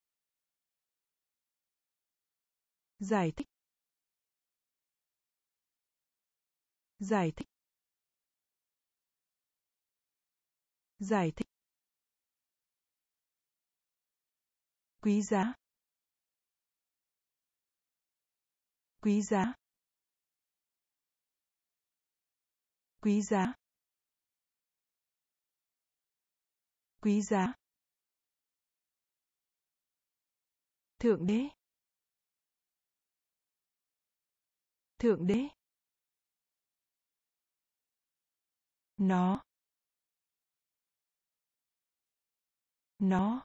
giải thích, giải thích, giải thích, quý giá, quý giá, quý giá, quý giá, thượng đế, thượng đế, nó, nó,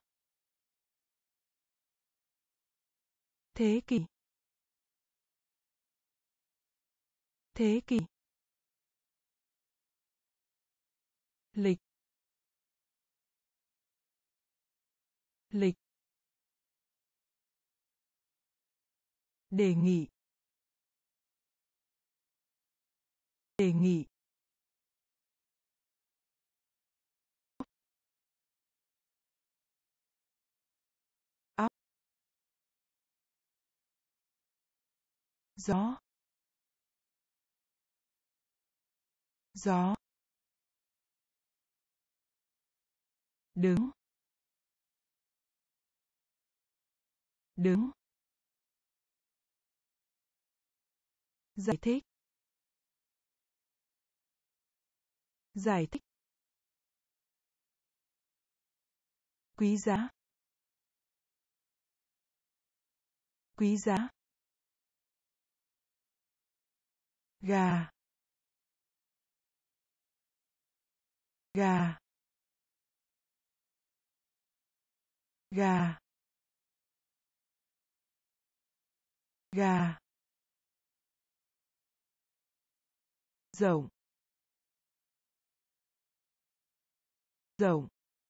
thế kỷ, thế kỷ, lịch, lịch, đề nghị, đề nghị, óc, gió, gió, đứng, đứng, giải thích, giải thích, quý giá, quý giá, gà, gà, gà, gà, rộng, rộng,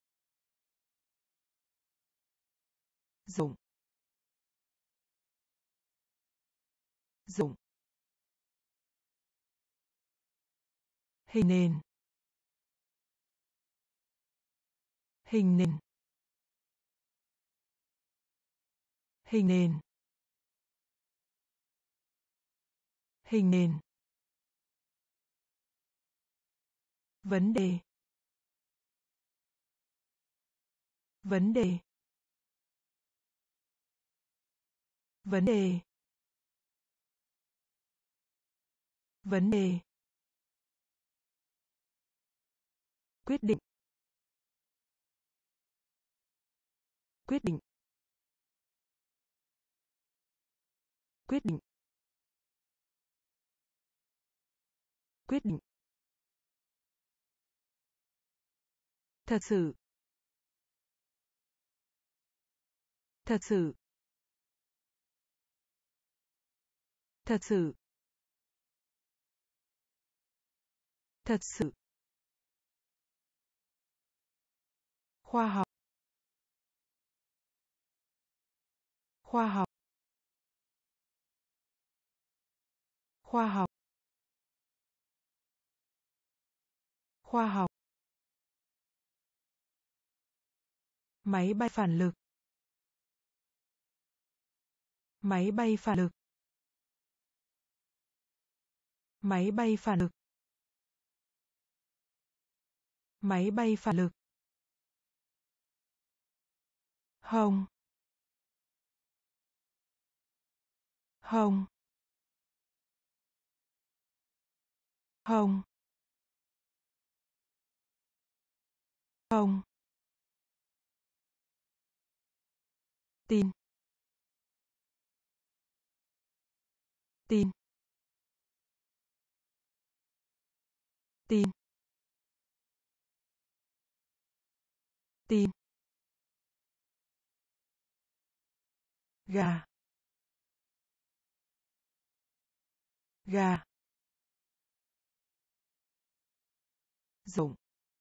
rộng, rộng, hình nền, hình nền, hình nền, hình nền, vấn đề, vấn đề, vấn đề, vấn đề, quyết định, quyết định, quyết định, quyết định, thật sự, thật sự, thật sự, thật sự, khoa học, khoa học, khoa học, khoa học, máy bay phản lực, máy bay phản lực, máy bay phản lực, máy bay phản lực, hồng, hồng, hồng, hồng, tin, tin, tin, tin, gà, gà, rộng,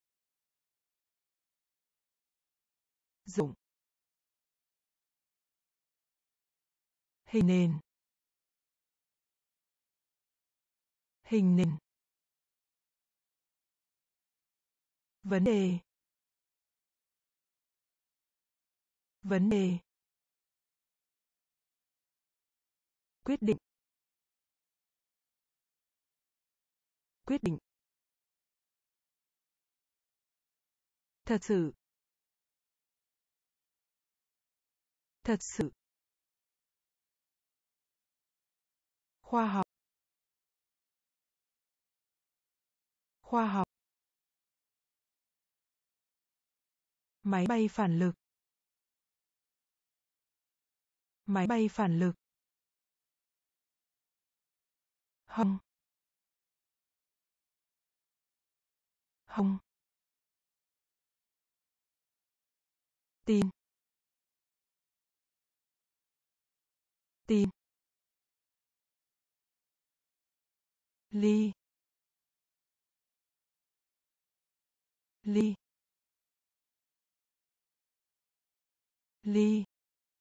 rộng, hình nền, hình nền, vấn đề, vấn đề, quyết định, quyết định, thật sự, thật sự, khoa học, khoa học, máy bay phản lực, máy bay phản lực, hồng, hồng, tin, tin, ly, ly, ly,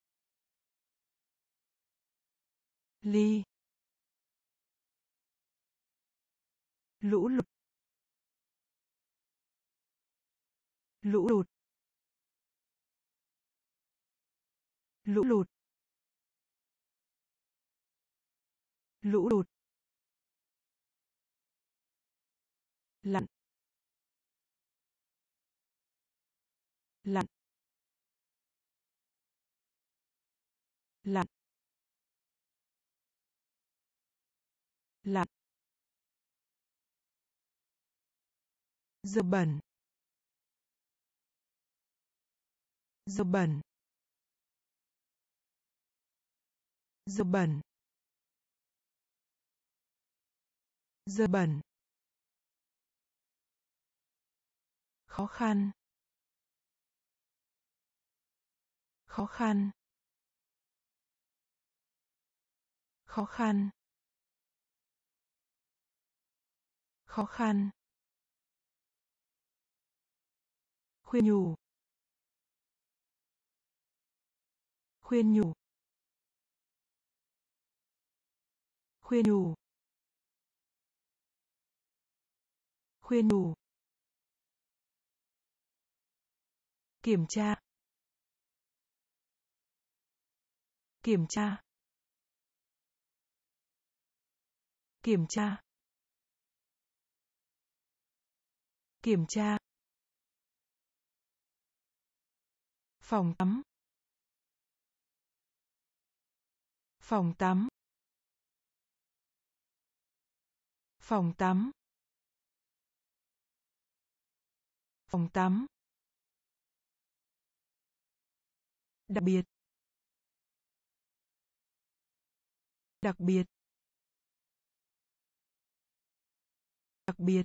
ly, lũ lụt, lũ lụt, lũ lụt, lũ lụt, lặn, lặn, lặn, lặn, dơ bẩn, dơ bẩn, dơ bẩn, Dơ bẩn. Khó khăn. Khó khăn. Khó khăn. Khó khăn. Khuyên nhủ. Khuyên nhủ. Khuyên nhủ. Khuyên nhủ. Kiểm tra. Kiểm tra. Kiểm tra. Kiểm tra. Phòng tắm. Phòng tắm. Phòng tắm. Phòng tắm. Đặc biệt. Đặc biệt. Đặc biệt.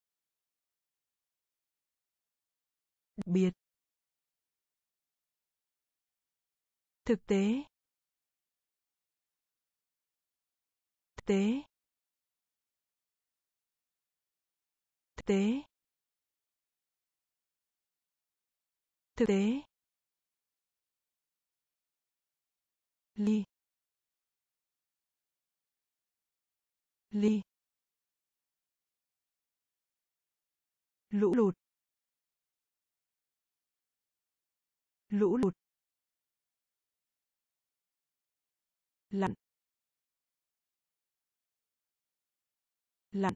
Đặc biệt. Thực tế. Thực tế. Thực tế. Thực tế. Ly. Ly. Lũ lụt. Lũ lụt. Lặn. Lặn.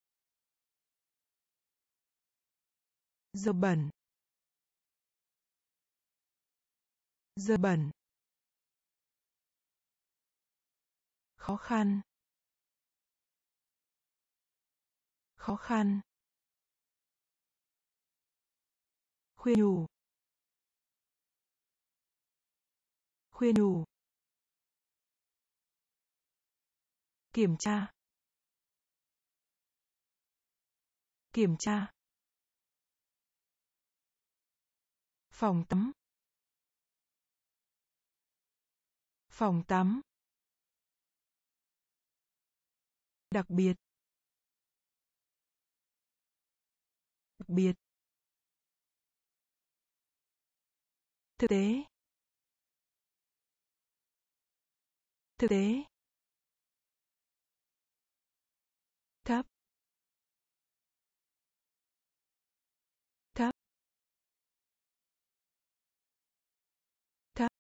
Dơ bẩn. Dơ bẩn. Khó khăn. Khó khăn. Khuyên nhủ. Khuyên nhủ. Kiểm tra. Kiểm tra. Phòng tắm. Phòng tắm. Đặc biệt. Đặc biệt. Thực tế. Thực tế. Thấp. Thấp. Thấp.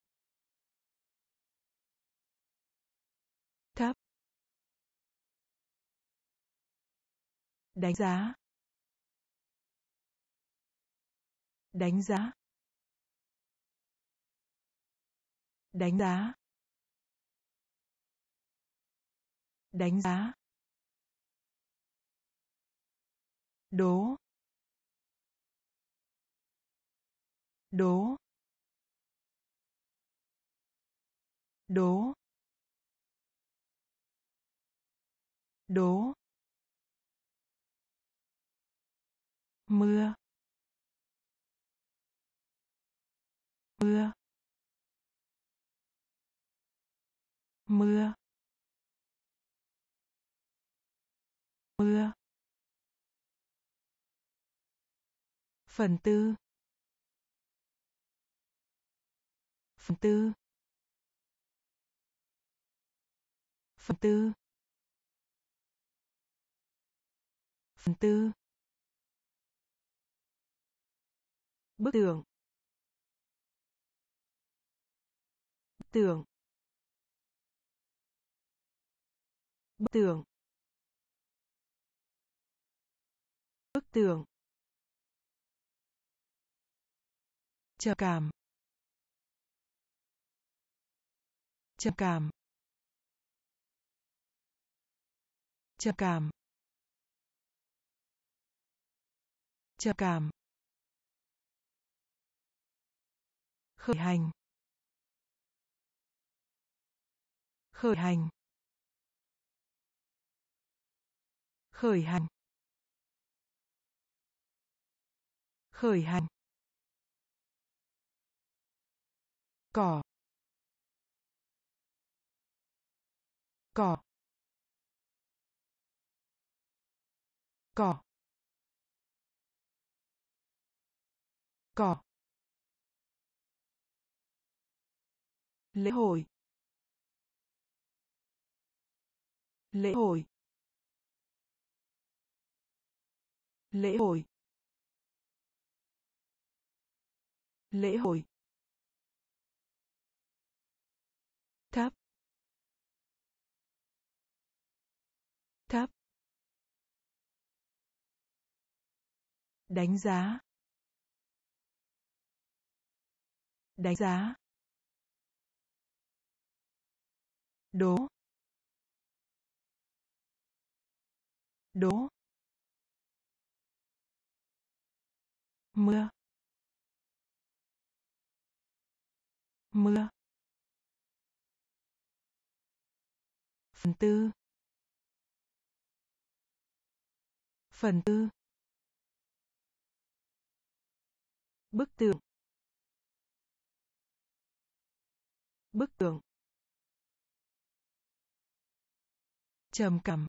Thấp. Đánh giá. Đánh giá. Đánh giá. Đánh giá. Đố. Đố. Đố. Đố. Mưa. Mưa. Mưa. Mưa. Phần tư. Phần tư. Phần tư. Phần tư. Bức tường. Bức tường. Bức tường. Bức tường. Trầm cảm. Trầm cảm. Trầm cảm. Trầm cảm. Khởi hành. Khởi hành. khởi hành, khởi hành, cỏ, cỏ, cỏ, cỏ, lễ hội, lễ hội, lễ hội, lễ hội, thấp, thấp, đánh giá, đánh giá, đố, đố, mưa, mưa, phần tư, phần tư, bức tượng, bức tượng, trầm cảm,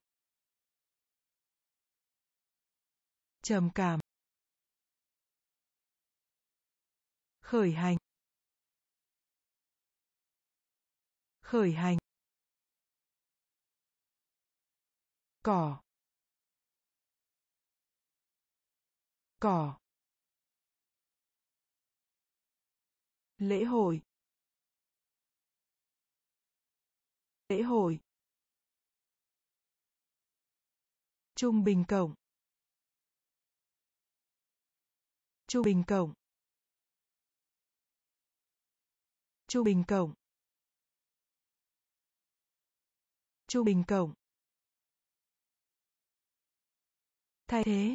trầm cảm, khởi hành, khởi hành, cỏ, cỏ, lễ hội, lễ hội, trung bình cộng, trung bình cộng, trung bình cộng, trung bình cộng, thay thế,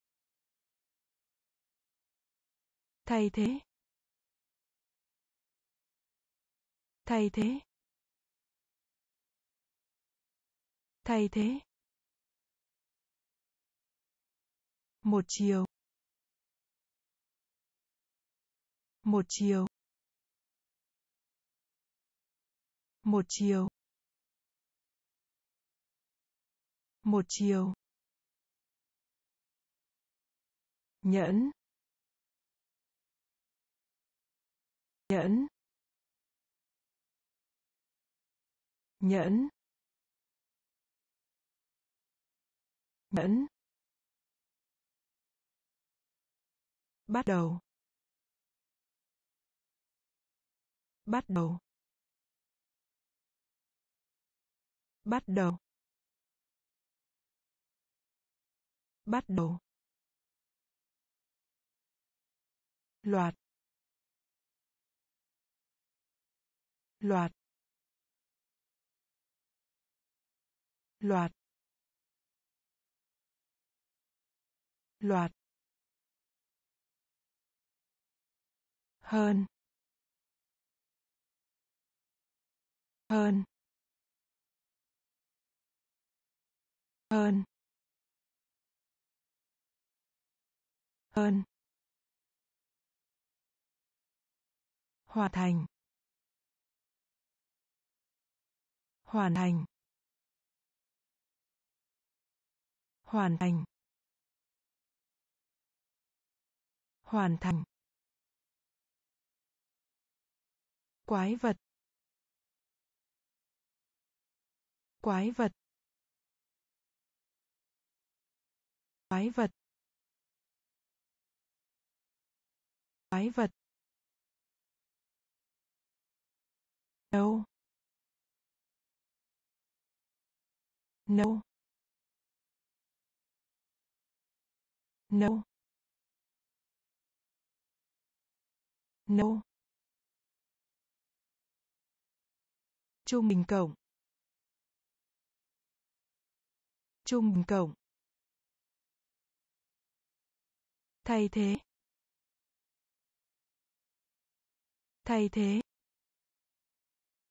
thay thế, thay thế, thay thế, một chiều, một chiều, một chiều, một chiều, nhẫn, nhẫn, nhẫn, nhẫn, bắt đầu, bắt đầu, bắt đầu, bắt đầu, loạt, loạt, loạt, loạt, hơn, hơn, hơn, hơn, hoàn thành, hoàn thành, hoàn thành, hoàn thành, quái vật, quái vật, quái vật, quái vật, nâu, nâu, nâu, nâu, trung bình cộng, trung bình cộng, thay thế, thay thế,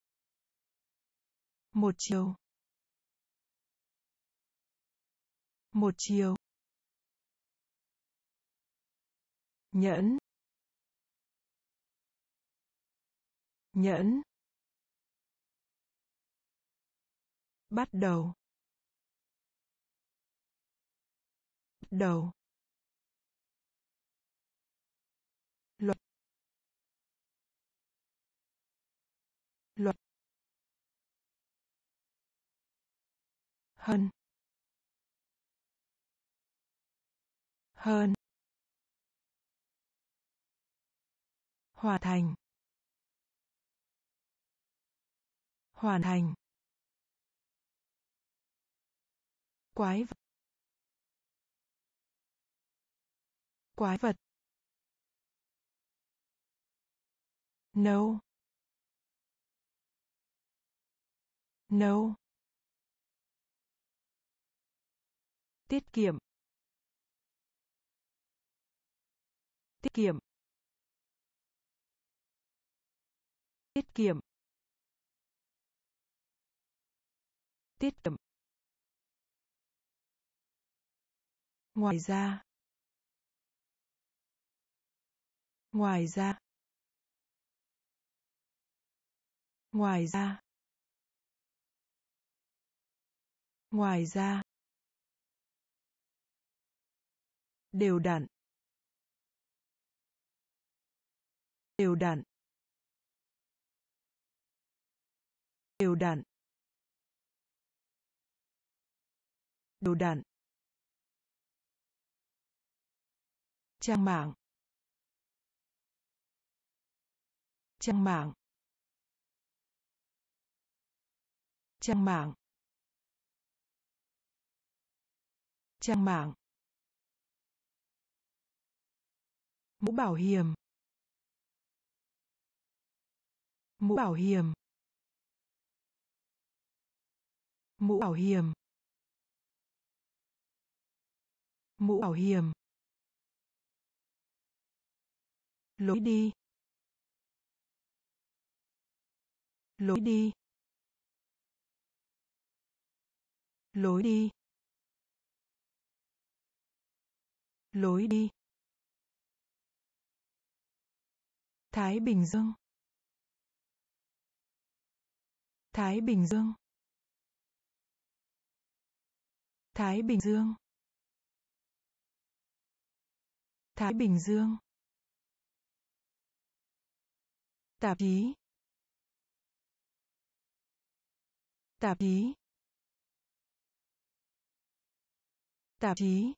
một chiều, Một chiều. Nhẫn. Nhẫn. Bắt đầu. Bắt đầu. Luật. Luật. Hơn. Hơn. Hoàn thành. Hoàn thành. Quái vật. Quái vật. Nấu. Nấu. Tiết kiệm. Tiết kiệm. Tiết kiệm. Tiết kiệm. Ngoài ra. Ngoài ra. Ngoài ra. Ngoài ra. Đều đặn. Đều đặn. Đều đặn. Đều đặn. Trang mạng. Trang mạng. Trang mạng. Trang mạng. Mũ bảo hiểm. Mũ bảo hiểm. Mũ bảo hiểm. Mũ bảo hiểm. Lối đi. Lối đi. Lối đi. Lối đi. Thái Bình Dương. Thái Bình Dương. Thái Bình Dương. Thái Bình Dương. Tạp chí. Tạp chí. Tạp chí.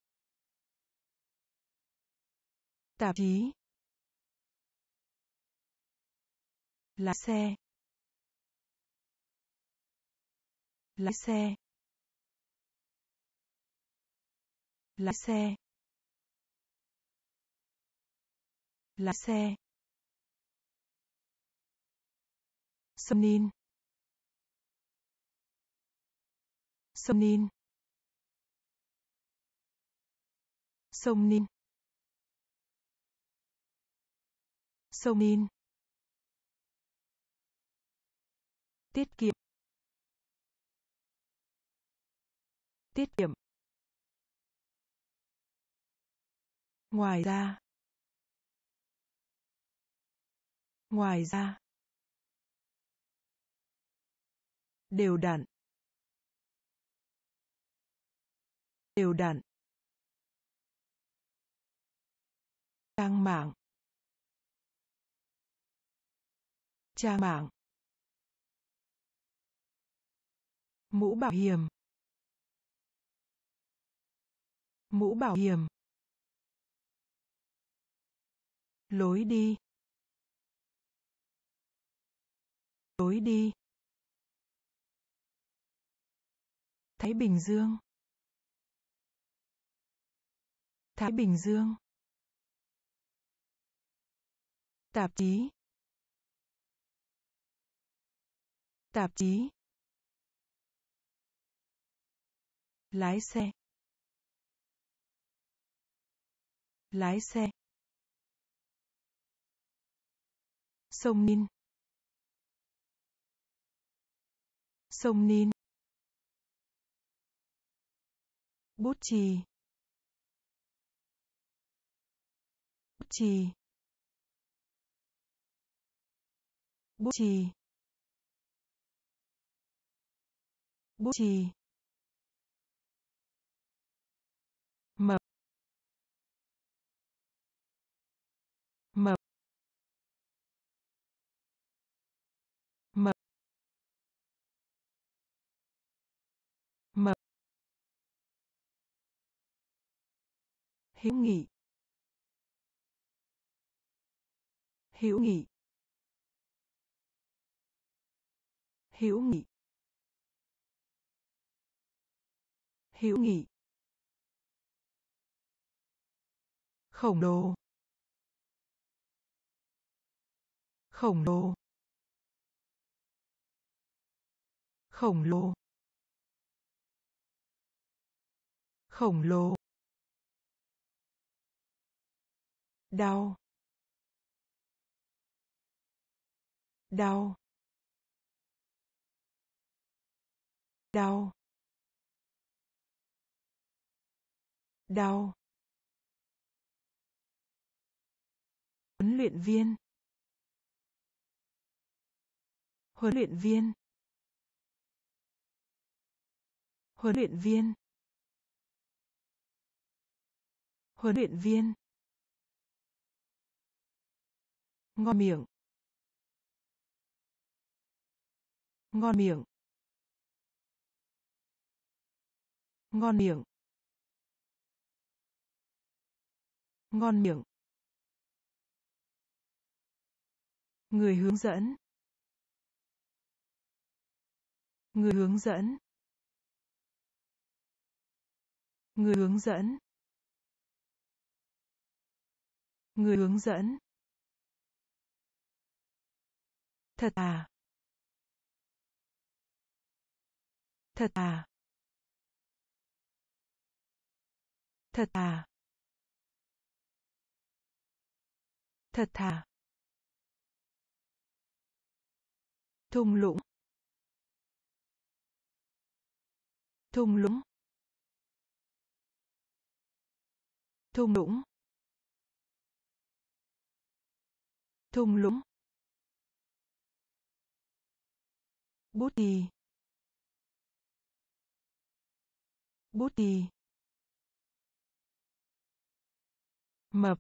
Tạp chí. Lái xe. Lái xe. Lái xe. Lái xe. Sông Nin. Sông Nin. Sông Nin. Sông Nin. Tiết kiệm. Tiết kiệm. Ngoài ra. Ngoài ra. Đều đặn. Đều đặn. Trang mạng. Trang mạng. Mũ bảo hiểm. Mũ bảo hiểm. Lối đi. Lối đi. Thái Bình Dương. Thái Bình Dương. Tạp chí. Tạp chí. Lái xe. Lái xe. Sông Nin. Sông Nin. bút chì, bút chì, bút chì, bút chì, mập, mập, mập, mập, hữu nghị, hữu nghị, hữu nghị, hữu nghị, khổng lồ, khổng lồ, khổng lồ, khổng lồ, đau, đau, đau, đau, huấn luyện viên, huấn luyện viên, huấn luyện viên, huấn luyện viên, ngon miệng, ngon miệng, ngon miệng, ngon miệng, người hướng dẫn, người hướng dẫn, người hướng dẫn, người hướng dẫn, thật à, thật à, thật à, thật thà, thung lũng, thung lũng, thung lũng, thung lũng, bút chì, bút chì, mập,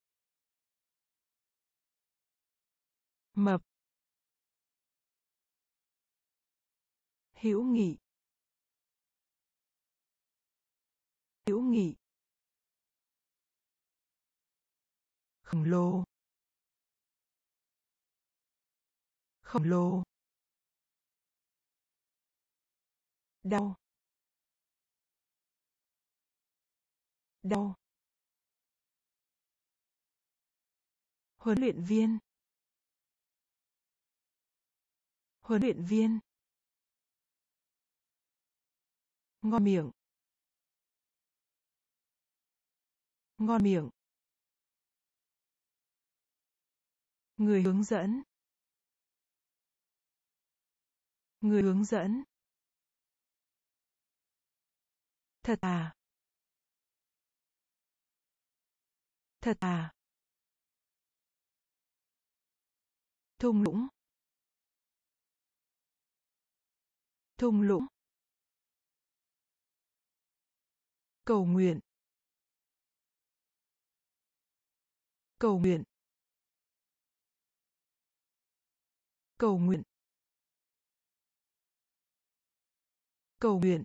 mập, hữu nghị, hữu nghị, khổng lồ, khổng lồ, đau, đau, huấn luyện viên, huấn luyện viên, ngon miệng, ngon miệng, người hướng dẫn, người hướng dẫn, thật à, thật à, thung lũng, thung lũng, cầu nguyện, cầu nguyện, cầu nguyện, cầu nguyện,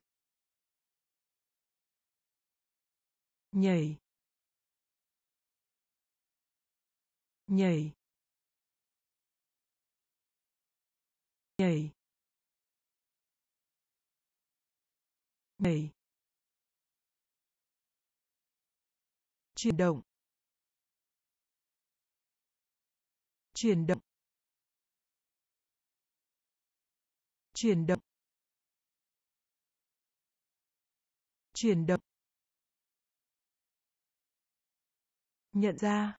nhảy, nhảy, nhảy, nhảy, chuyển động, chuyển động, chuyển động, chuyển động, nhận ra,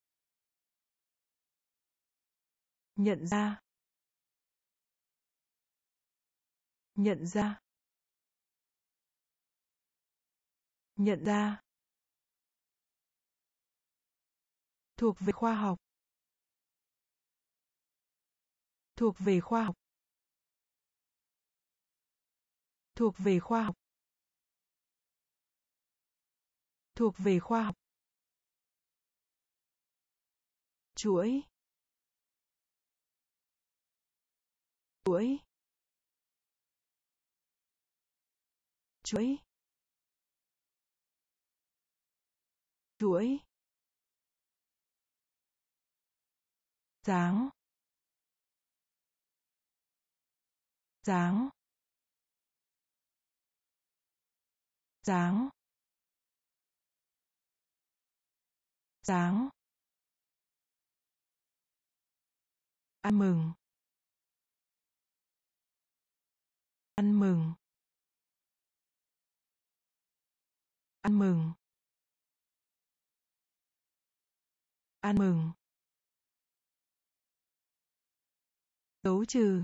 nhận ra, nhận ra, nhận ra, thuộc về khoa học, thuộc về khoa học, thuộc về khoa học, thuộc về khoa học, chuỗi, chuỗi, chuỗi, chuỗi, dáng, dáng, dáng, dáng, ăn mừng, ăn mừng, ăn mừng, ăn mừng, dấu trừ,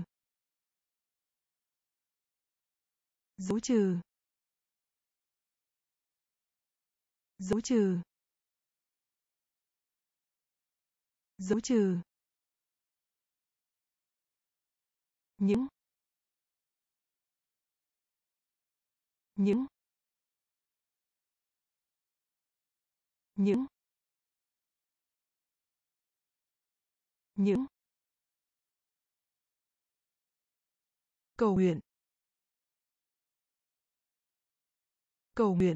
dấu trừ, dấu trừ, dấu trừ, những, những, những, những, cầu nguyện, cầu nguyện,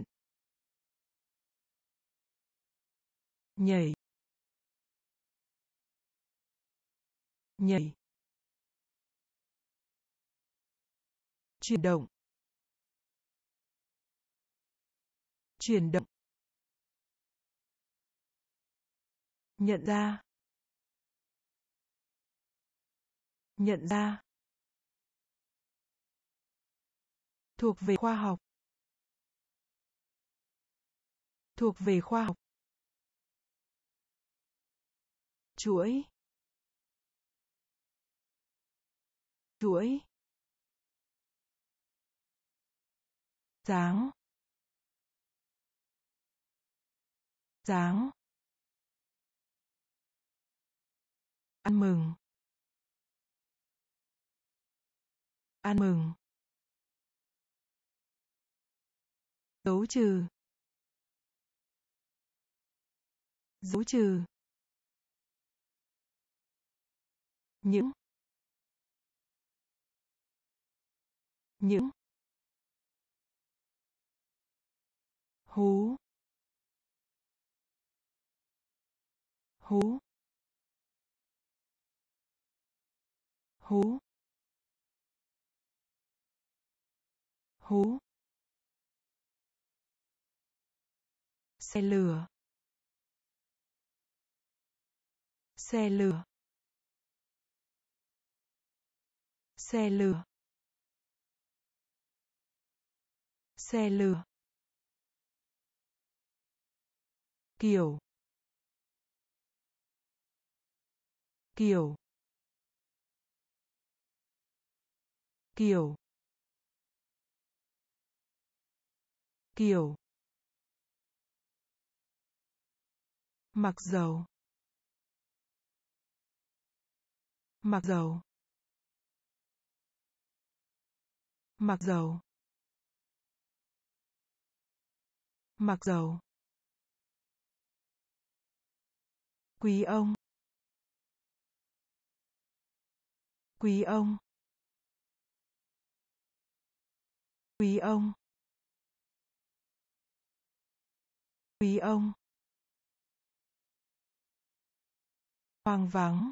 nhảy, nhảy, chuyển động, chuyển động, nhận ra, nhận ra, thuộc về khoa học, thuộc về khoa học, chuỗi, chuỗi, dáng, dáng, ăn mừng, ăn mừng, dấu trừ, dấu trừ, những, những, hú, hú, hú, hú, xe lửa, xe lửa, xe lửa, xe lửa, kiểu, kiểu, kiểu, kiểu, mặc dầu, mặc dầu, mặc dầu, mặc dầu, quý ông, quý ông, quý ông, quý ông, hoang vắng,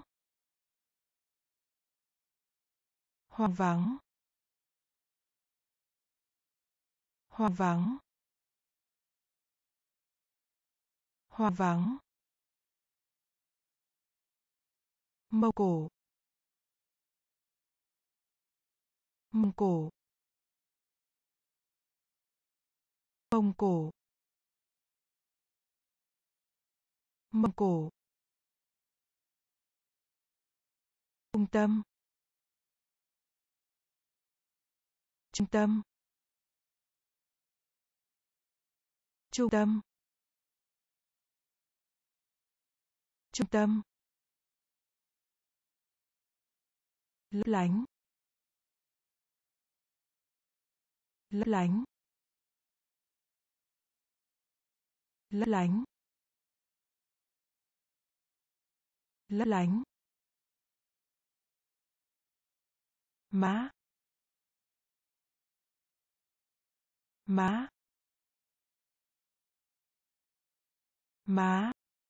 hoang vắng, hoang vắng, hoang vắng, mông cổ, mông cổ, mông cổ, mông cổ, trung tâm, trung tâm, trung tâm, trung tâm, lấp lánh, lấp lánh, lấp lánh, lấp lánh, má, má, má,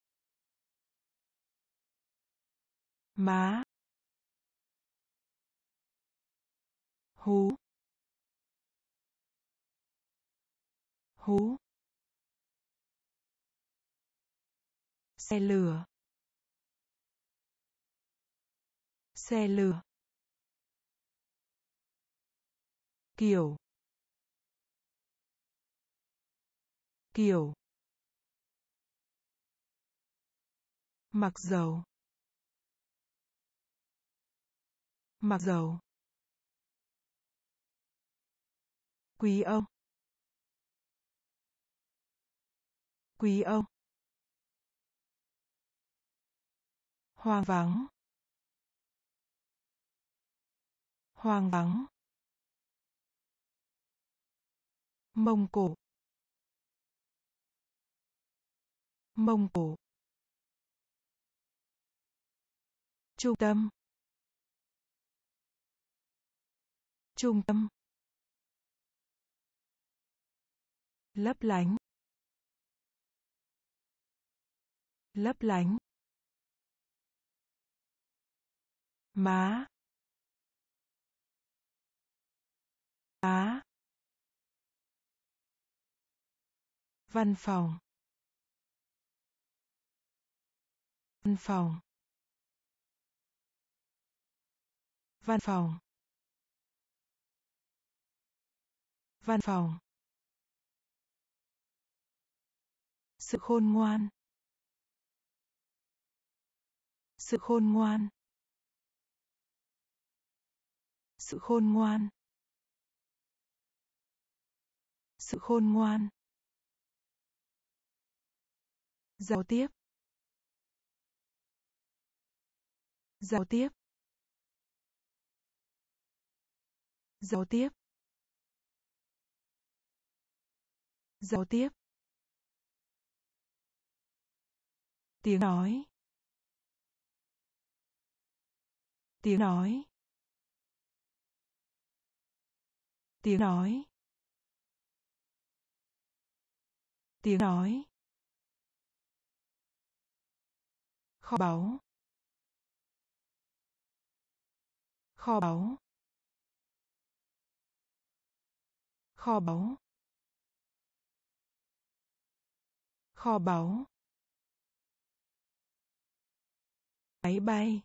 má, hú, hú, xe lửa, xe lửa, kiểu, kiểu, mặc dầu, mặc dầu, quý ông, quý ông, hoang vắng, hoang vắng, mông cổ, mông cổ, trung tâm, trung tâm, lấp lánh, lấp lánh, má, má, văn phòng, văn phòng, văn phòng, văn phòng, sự khôn ngoan, sự khôn ngoan, sự khôn ngoan, sự khôn ngoan, giao tiếp, giao tiếp, giao tiếp, giao tiếp, tiếng nói, tiếng nói, tiếng nói, tiếng nói, kho báu, kho báu, kho báu, kho báu, máy bay,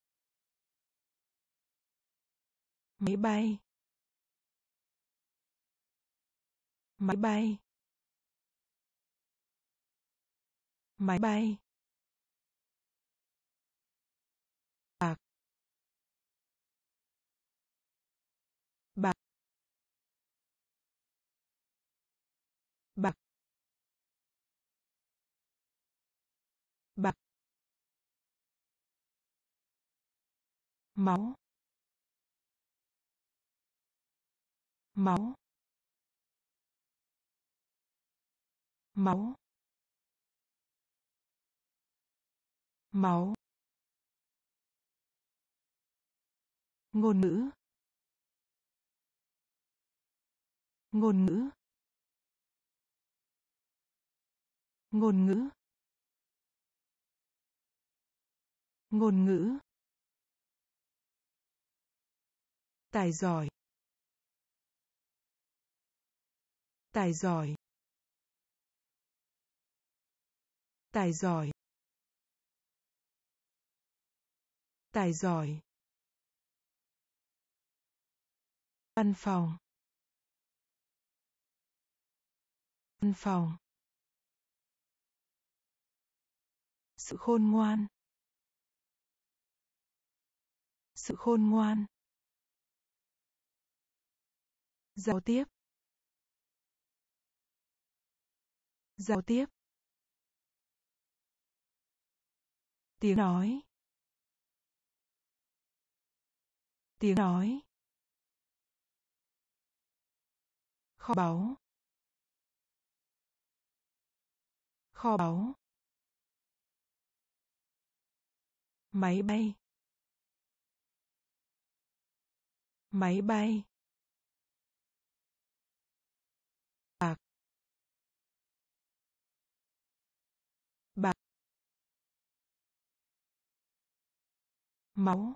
máy bay, máy bay, máy bay, bạc, bạc, bạc, bạc, máu, máu, máu, máu, ngôn ngữ, ngôn ngữ, ngôn ngữ, ngôn ngữ, tài giỏi, tài giỏi, tài giỏi, tài giỏi, văn phòng, văn phòng, sự khôn ngoan, sự khôn ngoan, giao tiếp, giao tiếp, tiếng nói, tiếng nói, kho báu, kho báu, máy bay, máy bay, bạc, bạc, máu,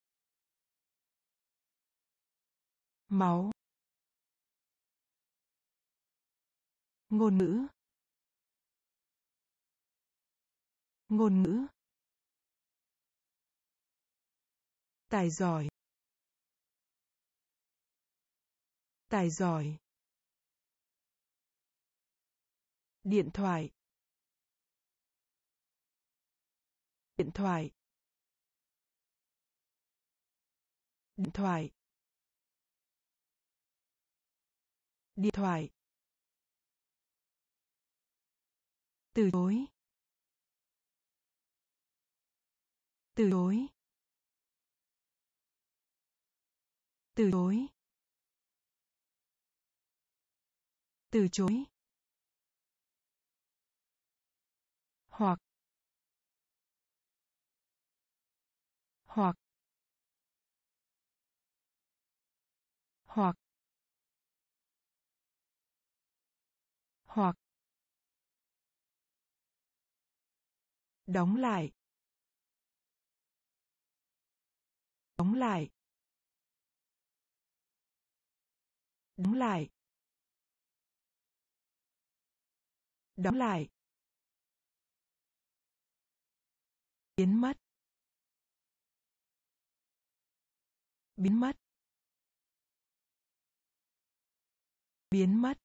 máu, ngôn ngữ, ngôn ngữ, tài giỏi, tài giỏi, điện thoại, điện thoại, điện thoại, điện thoại, từ chối, từ chối, từ chối, từ chối, hoặc, hoặc, hoặc, hoặc, đóng lại, đóng lại, đóng lại, đóng lại, biến mất, biến mất, biến mất,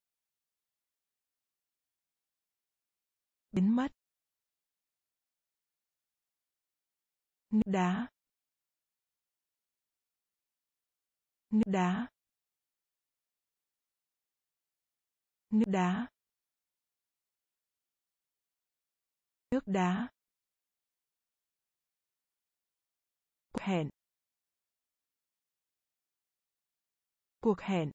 biến mất, nước đá, nước đá, nước đá, nước đá, cuộc hẹn, cuộc hẹn,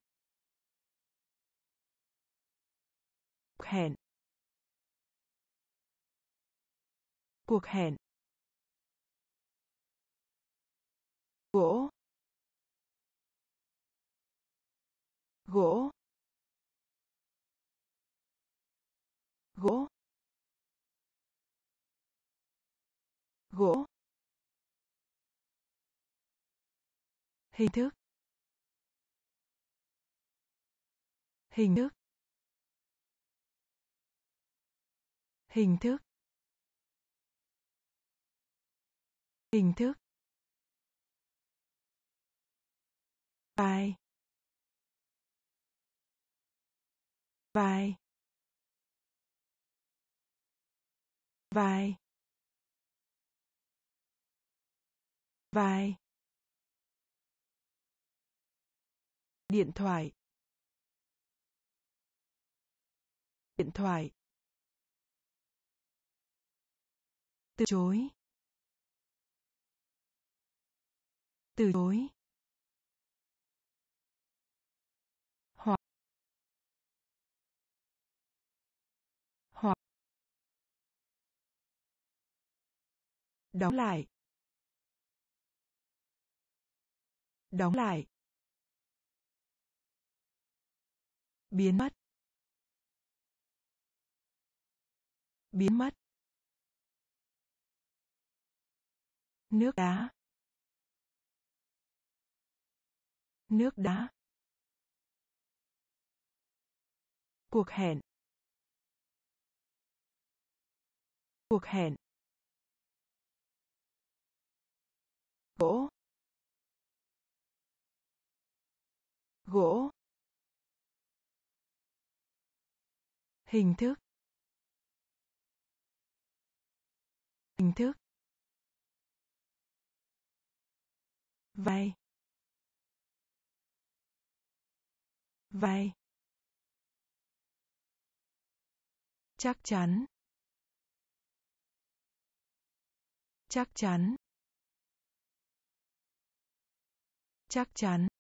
cuộc hẹn, cuộc hẹn, gỗ, gỗ, gỗ, gỗ, hình thức, hình thức, hình thức, hình thức, vai, vai, vai, vai, điện thoại, điện thoại, từ chối, từ chối, hoặc, hoặc, đóng lại, đóng lại, biến mất, biến mất, nước đá, nước đá, cuộc hẹn, cuộc hẹn, gỗ, gỗ, hình thức, hình thức, vai, vai, chắc chắn, chắc chắn, chắc chắn,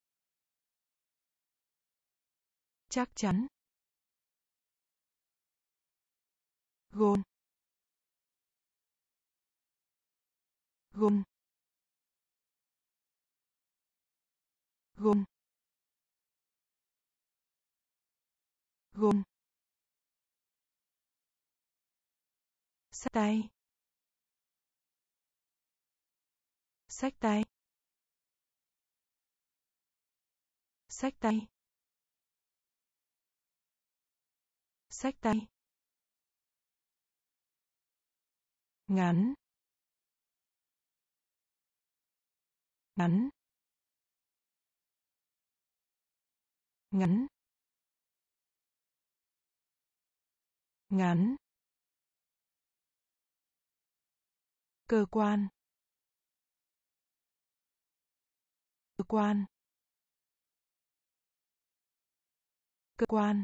chắc chắn, gôn, gôn, gôn, gôn, xách tay, xách tay, xách tay, xách tay, ngắn, ngắn, ngắn, ngắn, cơ quan, cơ quan, cơ quan,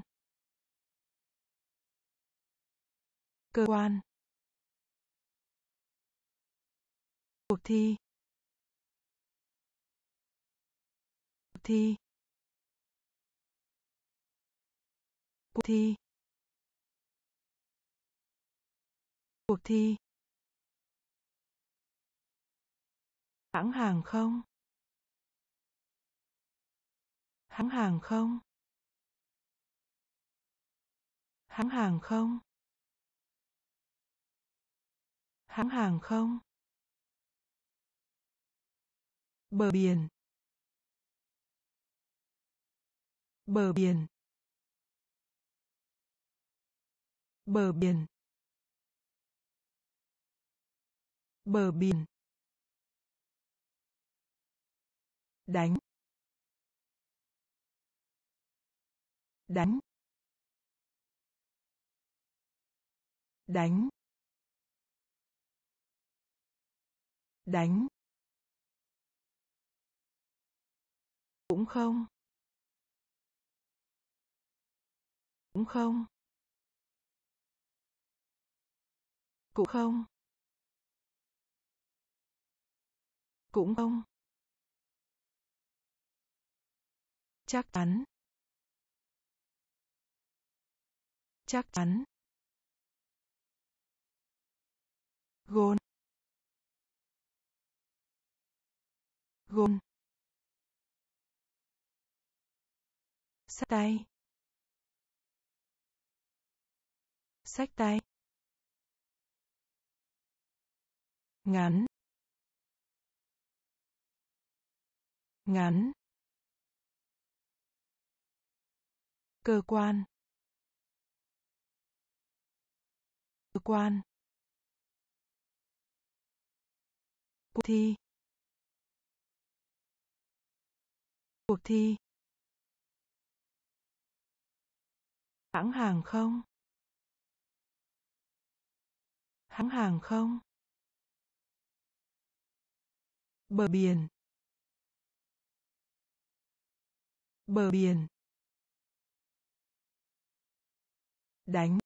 cơ quan, cuộc thi, cuộc thi, cuộc thi, cuộc thi, hãng hàng không, hãng hàng không, hãng hàng không, hãng hàng không, bờ biển, bờ biển, bờ biển, bờ biển, đánh, đánh, đánh, đánh, cũng không, cũng không, cũng không, cũng không, chắc chắn, chắc chắn, gôn, gôn, xách tay, xách tay, ngắn, ngắn, cơ quan, cơ quan, cuộc thi, cuộc thi, hãng hàng không, hãng hàng không, bờ biển, bờ biển, đánh,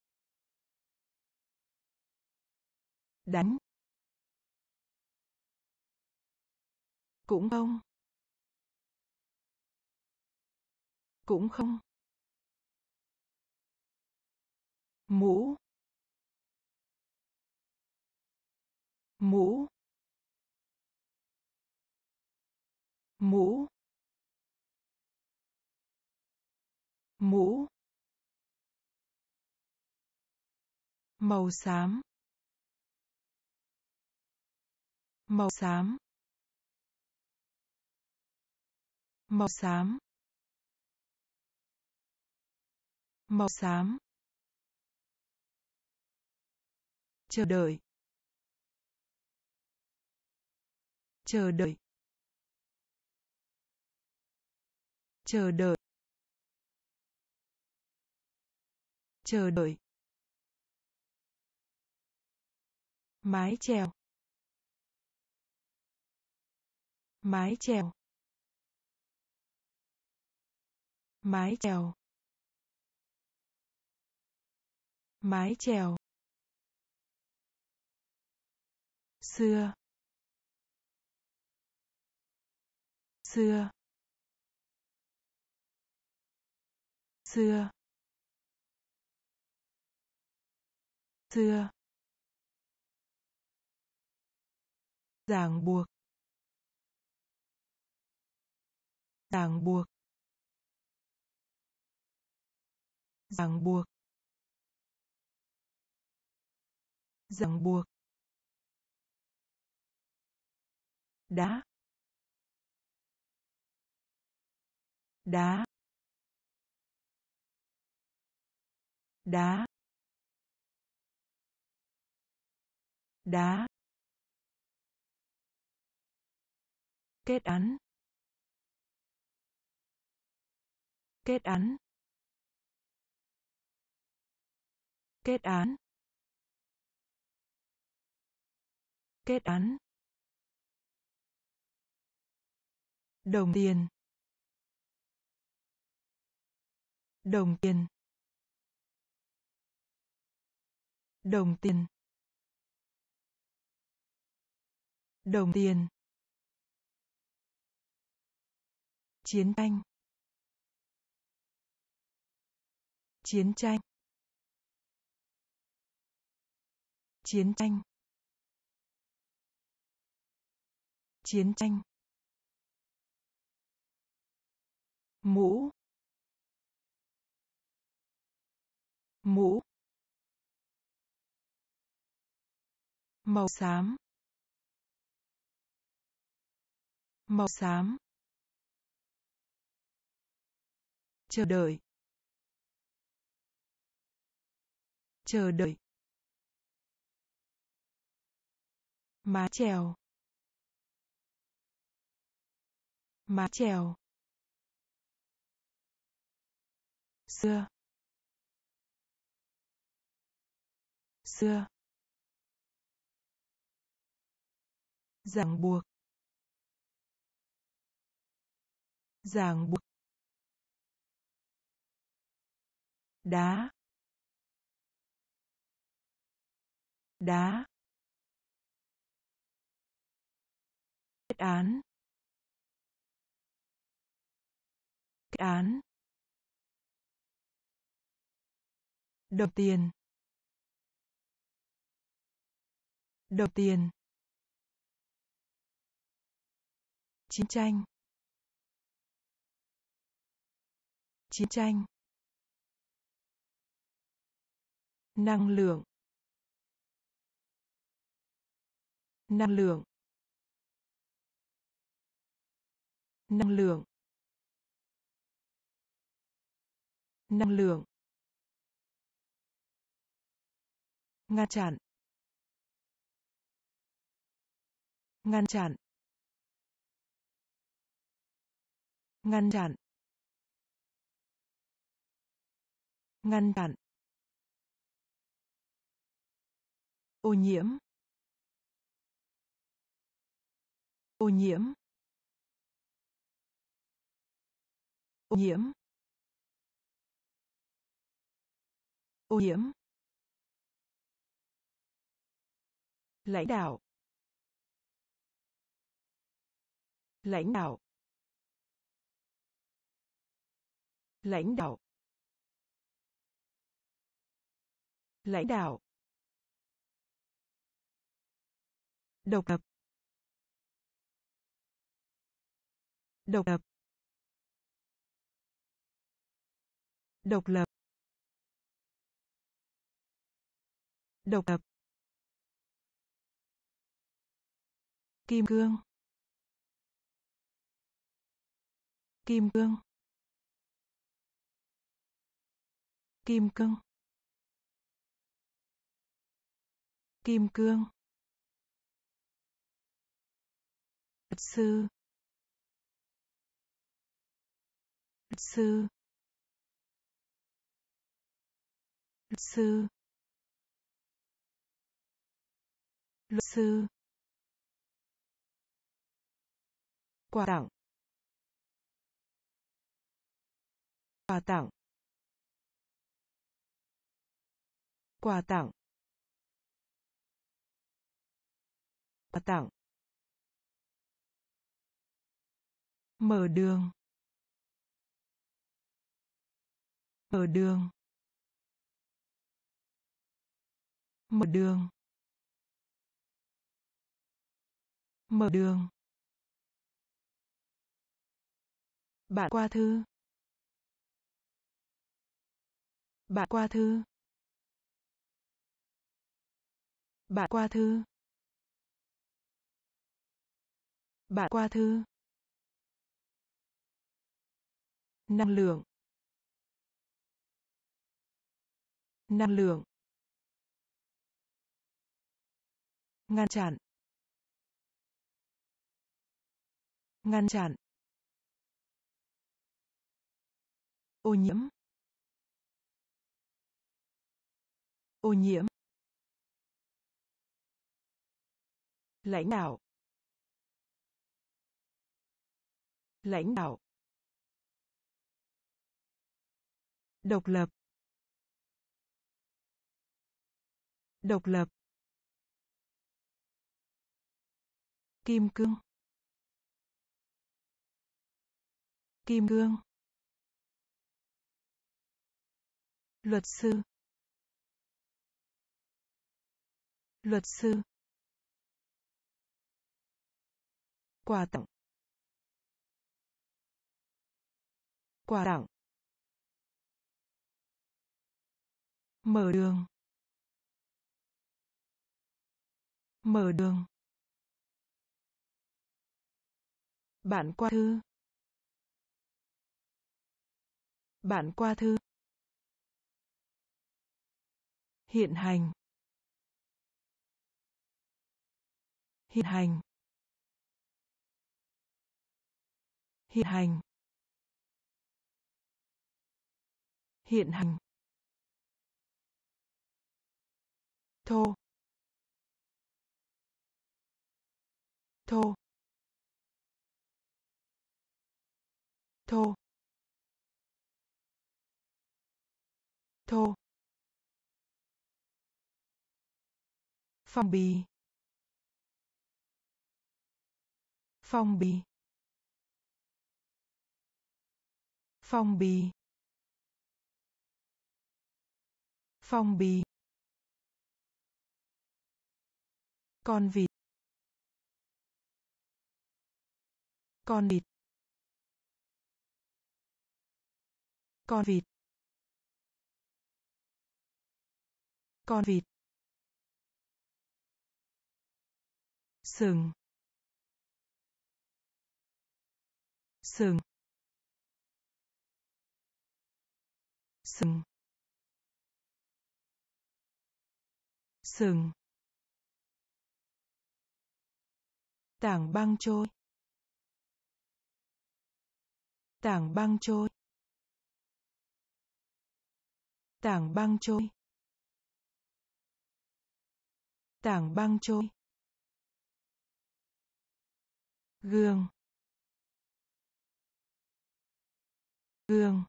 đánh, cũng không, cũng không, mũ, mũ, mũ, mũ, màu xám, màu xám, màu xám, màu xám, chờ đợi, chờ đợi, chờ đợi, chờ đợi, mái chèo, mái chèo, mái chèo, mái chèo, xưa, xưa, xưa, xưa, ràng buộc, ràng buộc, ràng buộc, ràng buộc, đá, đá, đá, đá, kết án, kết án, kết án, kết án, đồng tiền, đồng tiền, đồng tiền, đồng tiền, chiến tranh, chiến tranh, chiến tranh, chiến tranh, mũ, mũ, màu xám, màu xám, chờ đợi, chờ đợi, mái chèo, mái chèo, xưa, xưa, ràng buộc, ràng buộc, đá, đá, kết án, kết án, đồng tiền, đồng tiền, chiến tranh, chiến tranh, năng lượng, năng lượng, năng lượng, năng lượng, ngăn chặn, ngăn chặn, ngăn chặn, ngăn chặn, ô nhiễm, ô nhiễm, ô nhiễm, ô nhiễm, lãnh đạo, lãnh đạo, lãnh đạo, lãnh đạo, độc lập, độc lập, độc lập, độc lập, kim cương, kim cương, kim cương, kim cương, luật sư, luật sư, luật sư, luật sư, quà tặng, quà tặng, Quà tặng. Quà tặng. Mở đường. Mở đường. Mở đường. Mở đường. Bạn qua thư. Bạn qua thư. Bạn qua thư. Bạn qua thư. Năng lượng. Năng lượng. Ngăn chặn. Ngăn chặn. Ô nhiễm. Ô nhiễm. Lãnh đạo. Lãnh đạo. Độc lập. Độc lập. Kim cương. Kim cương. Luật sư. Luật sư. Quà tặng. Quà tặng. Mở đường. Mở đường. Bạn qua thư. Bạn qua thư. Hiện hành. Hiện hành. Hiện hành. Hiện hành. Thô. Thô. Thô. Thô. Phong bì. Phong bì. Phong bì. Phong bì. Con vịt. Con vịt. Con vịt. Con vịt. Sừng. Sừng. Sừng. Sừng. Tảng băng trôi. Tảng băng trôi. Tảng băng trôi. Tảng băng trôi. Gương. Gương.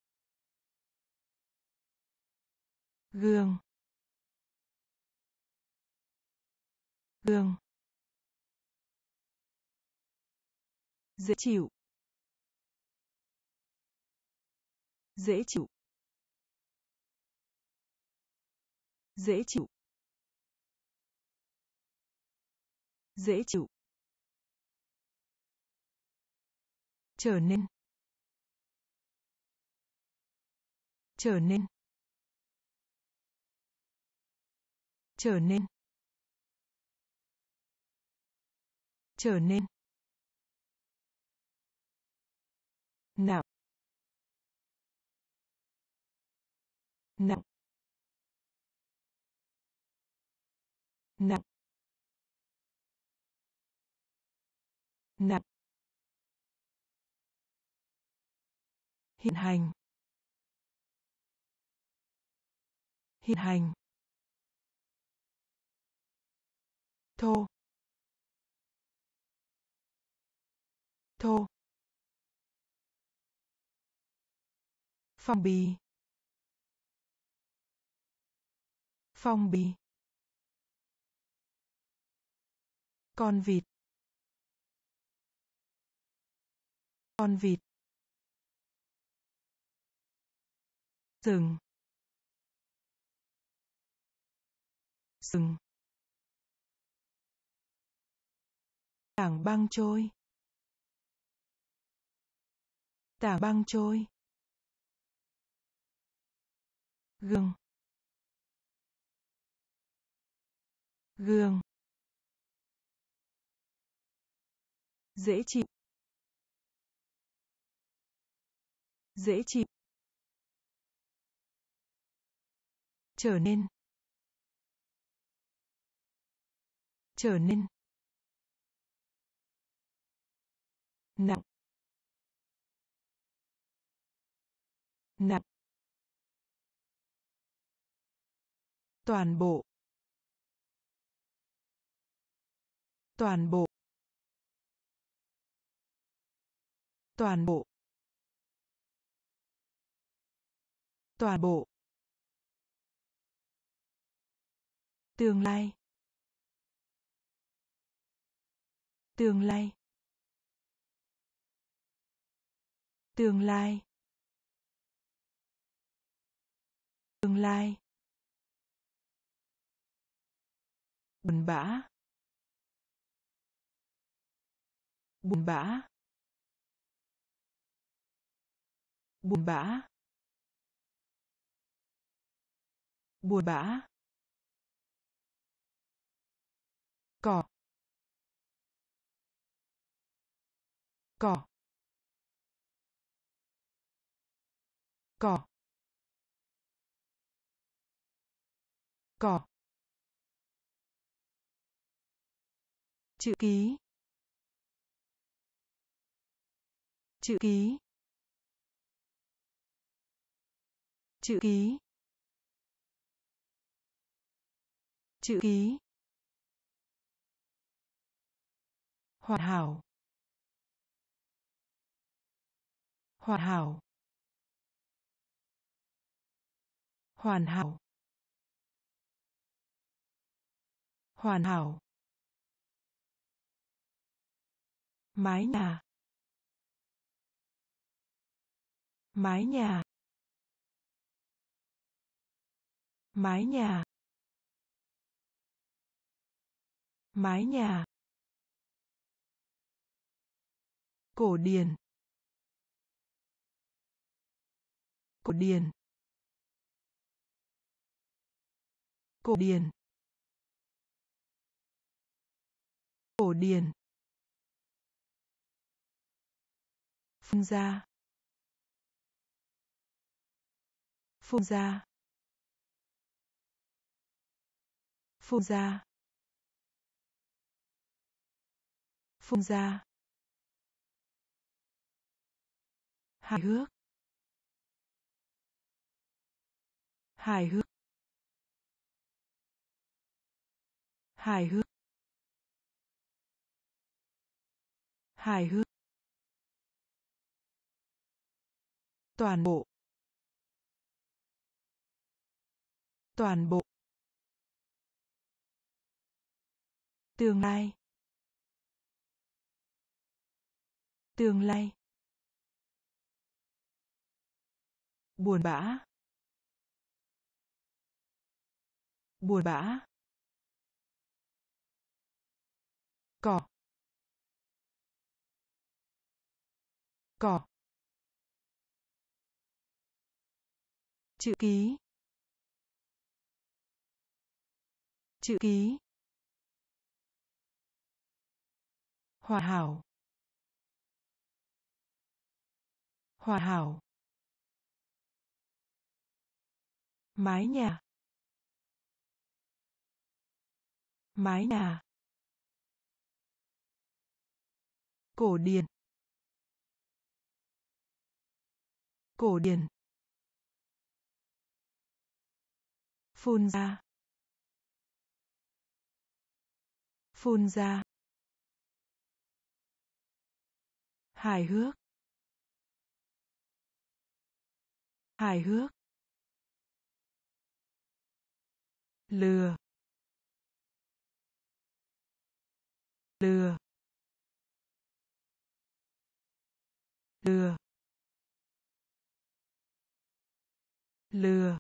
Gương. Gương. Dễ chịu. Dễ chịu. Dễ chịu. Dễ chịu. Trở nên. Trở nên. Trở nên. Trở nên. Nặng. Nặng. Nặng. Nặng. Hiện hành. Hiện hành. Thô. Thô. Phong bì. phong bì, con vịt, con vịt, sừng, sừng, tảng băng trôi, tảng băng trôi, gương, gương, dễ chịu, dễ chịu, trở nên, trở nên, nặng, nặng, toàn bộ, toàn bộ, toàn bộ, toàn bộ, tương lai, tương lai, tương lai, tương lai, buồn bã, buồn bã, buồn bã, buồn bã, cỏ, cỏ, cỏ, cỏ, chữ ký, chữ ký, chữ ký, chữ ký, hoàn hảo, hoàn hảo, hoàn hảo, hoàn hảo, mái nhà, mái nhà, mái nhà, mái nhà, cổ điển, cổ điển, cổ điển, cổ điển, phun ra, phun ra, phun ra, phun ra, hài hước, hài hước, hài hước, hài hước, toàn bộ, toàn bộ, tương lai, tương lai, buồn bã, buồn bã, cỏ, cỏ, chữ ký, chữ ký, hoàn hảo, hoàn hảo, mái nhà, mái nhà, cổ điển, cổ điển, phun ra, phun ra, hài hước, hài hước, lừa, lừa, lừa, lừa,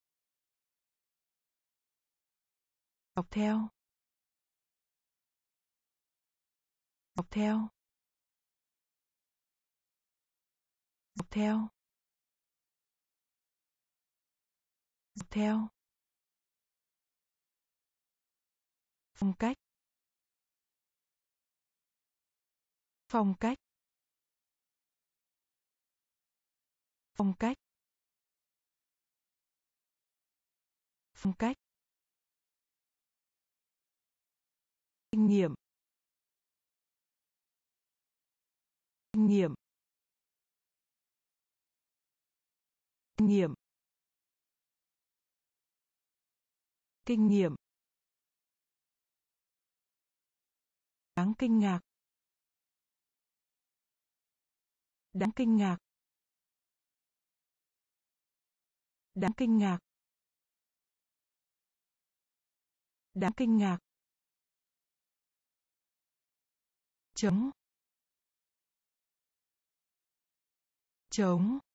dọc theo, dọc theo, dọc theo, dọc theo, phong cách, phong cách, phong cách, phong cách, kinh nghiệm, kinh nghiệm, kinh nghiệm, kinh nghiệm, đáng kinh ngạc, đáng kinh ngạc, đáng kinh ngạc, đáng kinh ngạc, chống, chống,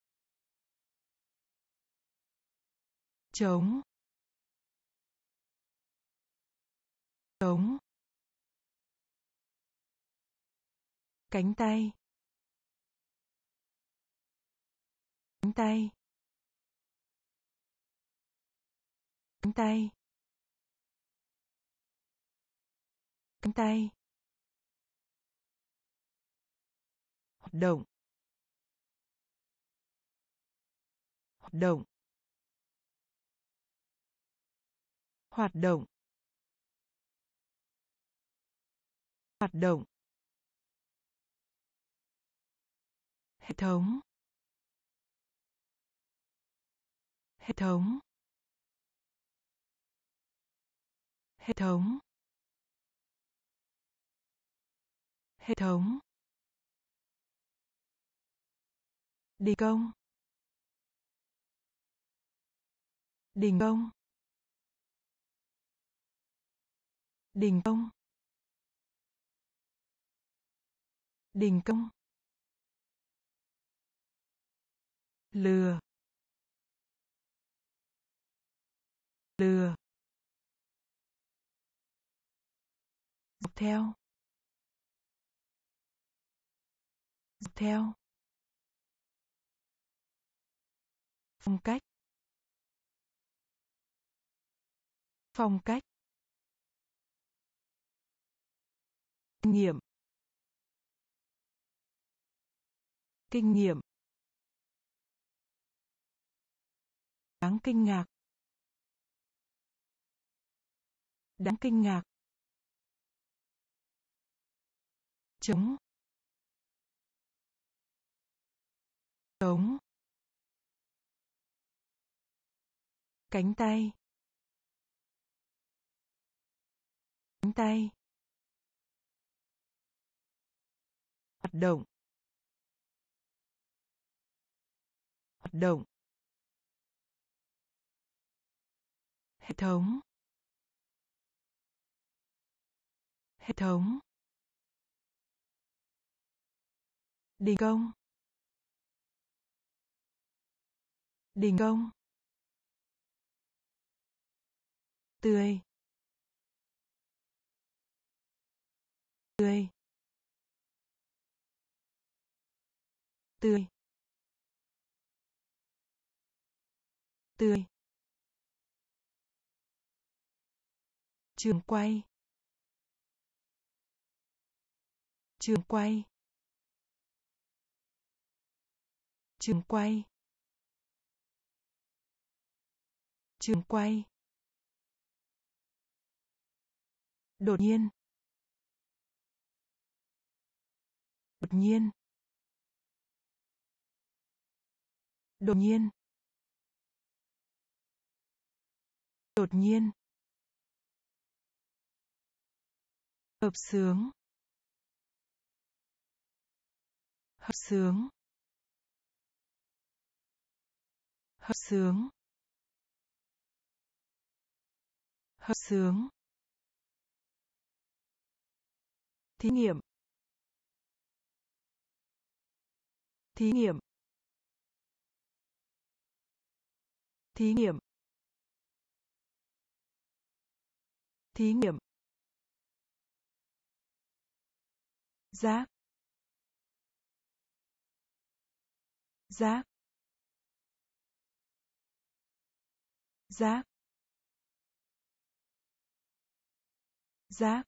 chống, chống, cánh tay, cánh tay, cánh tay, cánh tay, hoạt động, hoạt động, hoạt động, hoạt động, hệ thống, hệ thống, hệ thống, hệ thống, đình công, đình công, đình công, đình công, lừa, lừa, dọc theo, dọc theo, phong cách, phong cách, kinh nghiệm, kinh nghiệm, đáng kinh ngạc, đáng kinh ngạc, chống, chống, cánh tay, cánh tay, hoạt động, hoạt động, hệ thống, hệ thống, đình công, đình công, tươi, tươi, tươi, tươi, trường quay, trường quay, trường quay, trường quay, đột nhiên, đột nhiên, đột nhiên, đột nhiên, hợp xướng, hợp xướng, hợp xướng, Hợp xướng. Thí nghiệm. Thí nghiệm. Thí nghiệm. Thí nghiệm. Giác. Giác. Giác. Giác.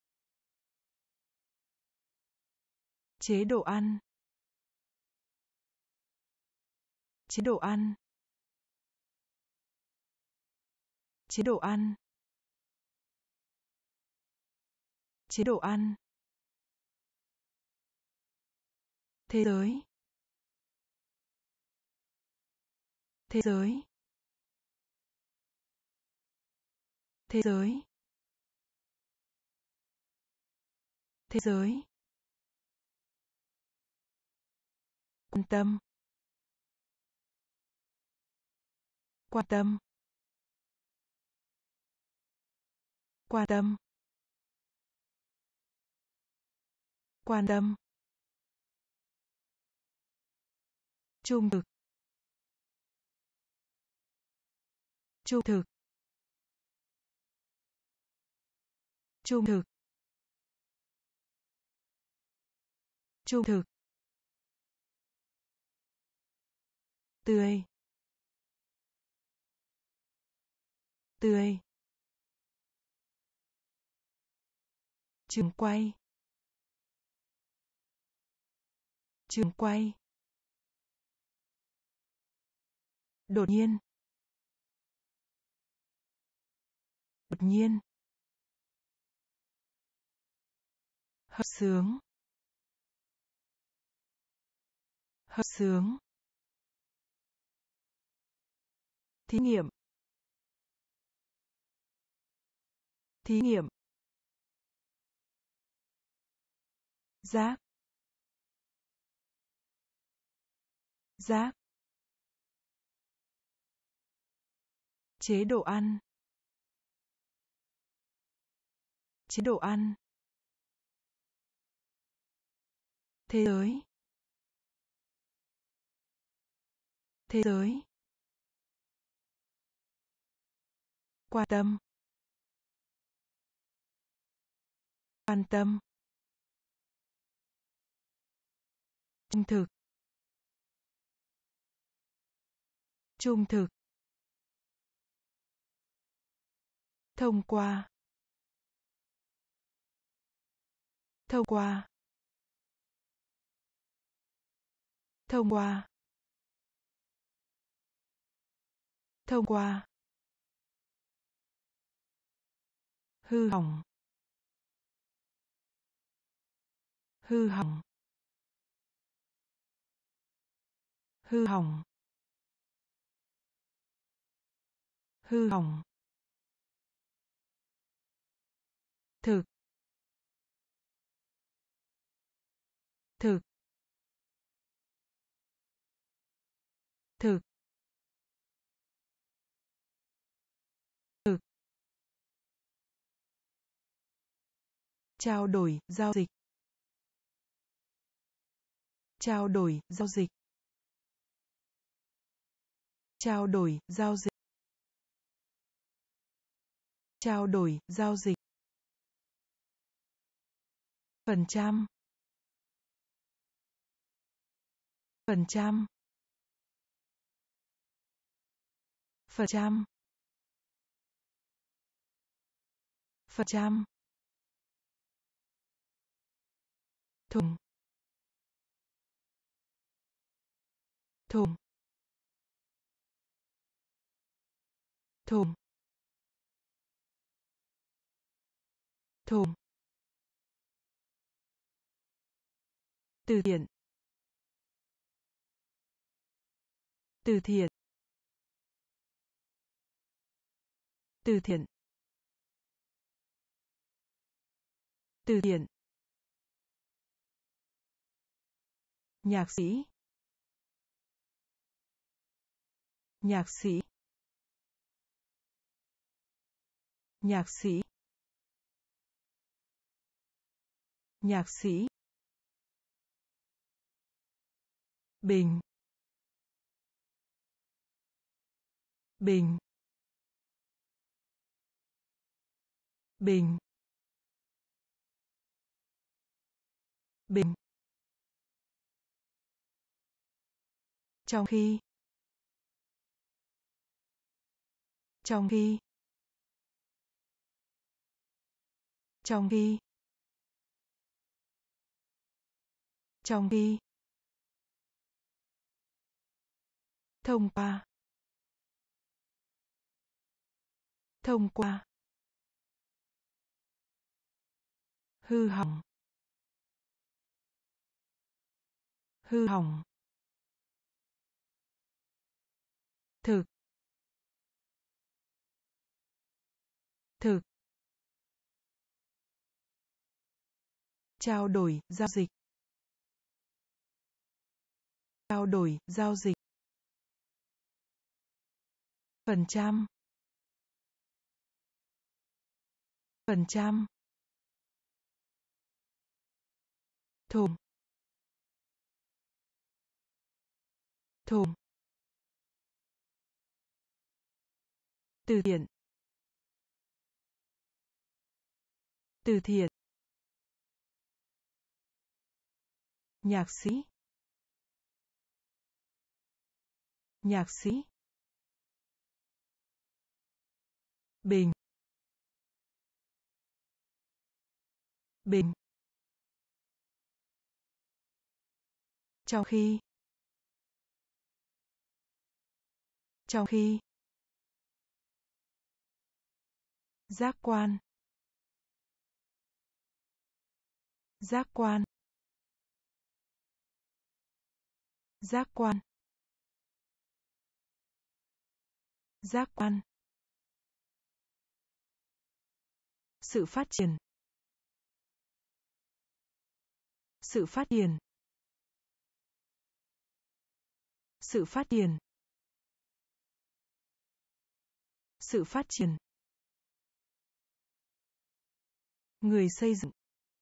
Chế độ ăn. Chế độ ăn. Chế độ ăn. Chế độ ăn. Thế giới. Thế giới. Thế giới. Thế giới. Quan tâm. Quan tâm. Quan tâm. Quan tâm. Trung thực. Trung thực. Trung thực. Trung thực. Tươi. Tươi. Trường quay. Trường quay. Đột nhiên. Đột nhiên. Hợp xướng. Hợp xướng. Thí nghiệm. Thí nghiệm. Giác. Giác. Chế độ ăn. Chế độ ăn. Thế giới. Thế giới. Quan tâm. Quan tâm. Trung thực. Trung thực. Thông qua. Thông qua. Thông qua. Thông qua. Hư hỏng. Hư hỏng. Hư hỏng. Hư hỏng. Thực. Thực. Thực. Thực. Trao đổi, giao dịch. Trao đổi, giao dịch. Trao đổi, giao dịch. Trao đổi, giao dịch. Phần trăm. Phần trăm. Phần trăm. Phần trăm. Thùng. Thùng. Thùng. Thùng. Từ thiện. Từ thiện. Từ thiện. Từ thiện. Nhạc sĩ. Nhạc sĩ. nhạc sĩ, nhạc sĩ, bình, bình, bình, bình, trong khi, trong khi, trong khi, trong khi, thông qua, thông qua, hư hỏng, hư hỏng, thực, thực, trao đổi, giao dịch, trao đổi, giao dịch, phần trăm, phần trăm, thùng, thùng, từ thiện, từ thiện, nhạc sĩ, nhạc sĩ, bình, bình, trong khi, trong khi, giác quan, giác quan, giác quan, giác quan, sự phát triển, sự phát triển, sự phát triển, sự phát triển, người xây dựng,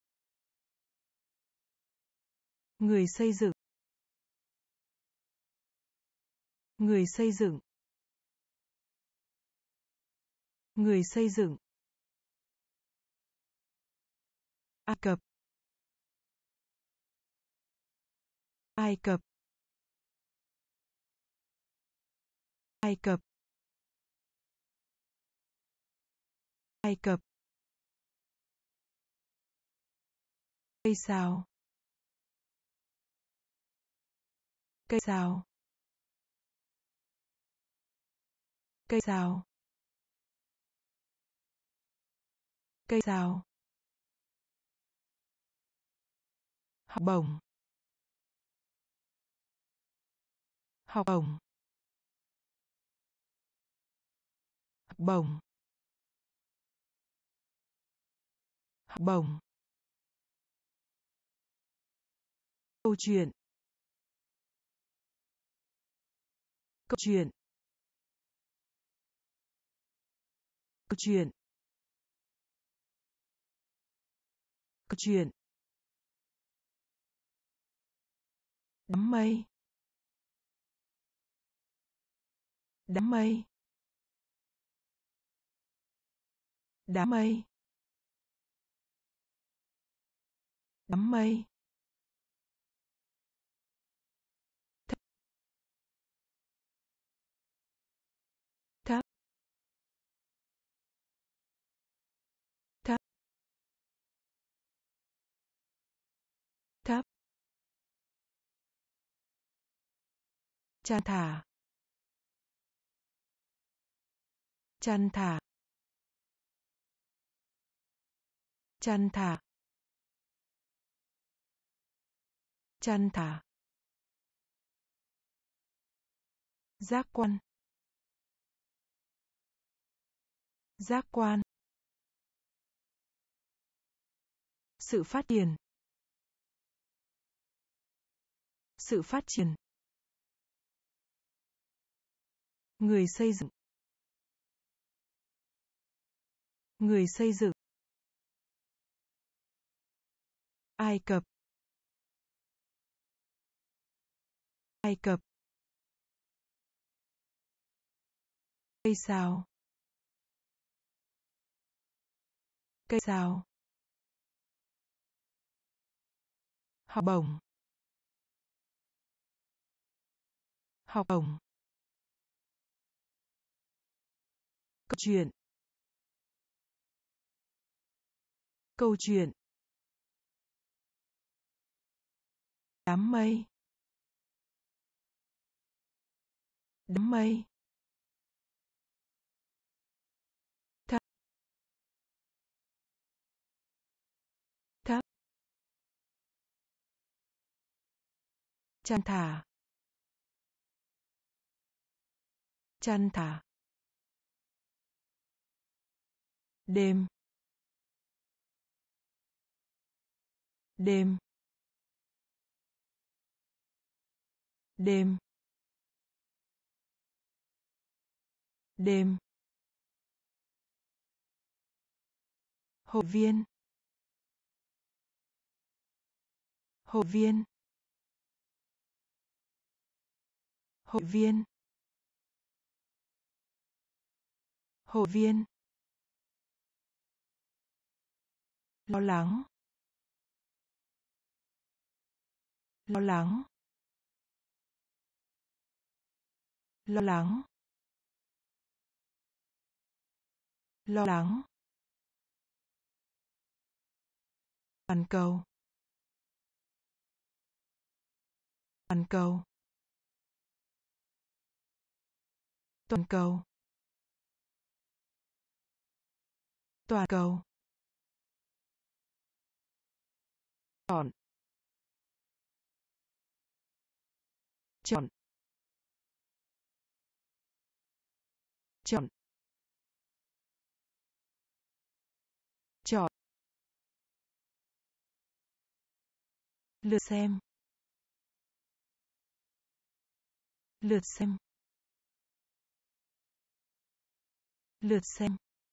người xây dựng, người xây dựng, người xây dựng, Ai Cập, Ai Cập, Ai Cập, Ai Cập, cây sào, cây sào, cây sào, cây sào, học bổng, học bổng, học bổng, học bổng, câu chuyện, câu chuyện, câu chuyện, câu chuyện, đám mây, đám mây, đám mây, đám mây, thấp, thấp, thấp, thấp, chăn thả, chăn thả, chăn thả, chăn thả, giác quan, giác quan, sự phát triển, sự phát triển, người xây dựng, Người xây dựng. Ai Cập. Ai Cập. Cây sào. Cây sào. Học bổng. Học bổng. Câu chuyện. Câu chuyện. Đám mây. Đám mây. Thấp. Thấp. Chăn thả. Chăn thả. Đêm. Đêm. Đêm. Đêm. Hội viên. Hội viên. Hội viên. Hội viên. Lo lắng. Lo lắng. Lo lắng. Lo lắng. Toàn cầu. Toàn cầu. Toàn cầu. Toàn cầu. Chọn. Chọn. Chọn. Chọn. Lượt xem. Lượt xem. Lượt xem.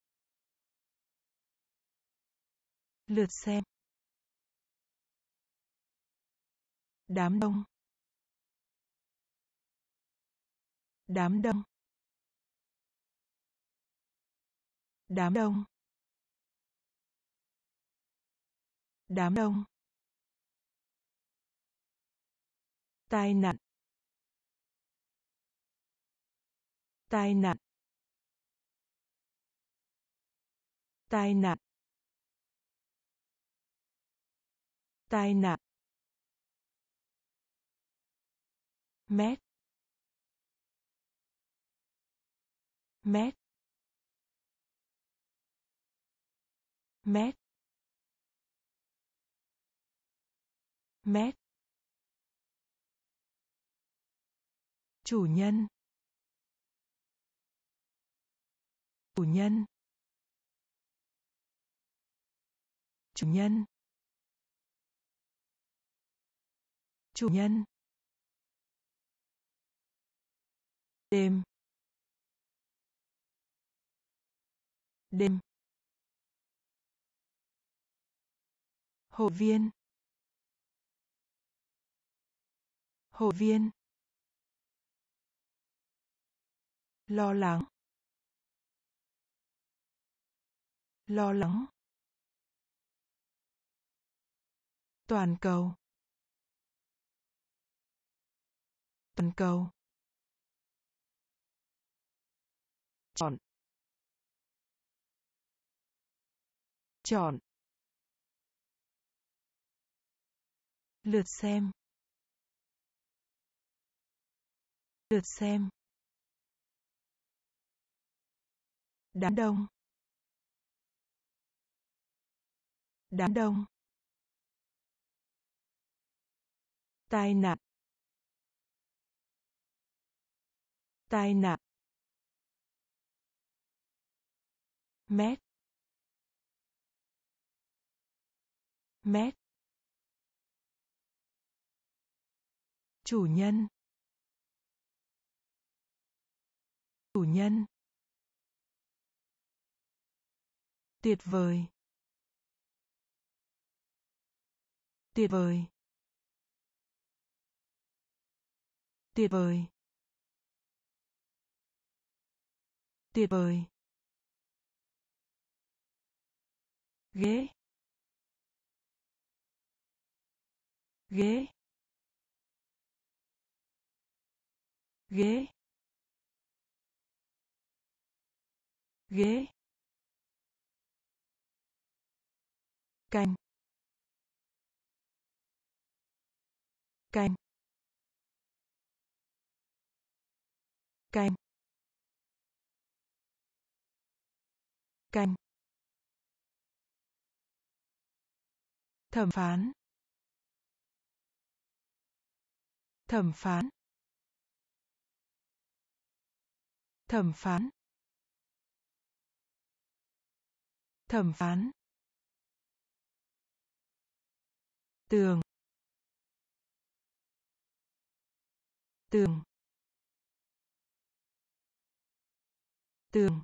Lượt xem. Đám đông. Đám đông. Đám đông. Đám đông. Tai nạn. Tai nạn. Tai nạn. Tai nạn. Mét. Mét. Mét. Mét. Chủ nhân. Chủ nhân. Chủ nhân. Chủ nhân. Đêm. Đêm. Hội viên. Hội viên. Lo lắng. Lo lắng. Toàn cầu. Toàn cầu. Chọn. Chọn. Lượt xem. Lượt xem. Đám đông. Đám đông. Tai nạn. Tai nạn. Mét. Mét. Chủ nhân. Chủ nhân. tuyệt vời, tuyệt vời, tuyệt vời, tuyệt vời, ghế, ghế, ghế, ghế, canh, canh, canh, canh, thẩm phán, thẩm phán, thẩm phán, thẩm phán, tường, tường, tường,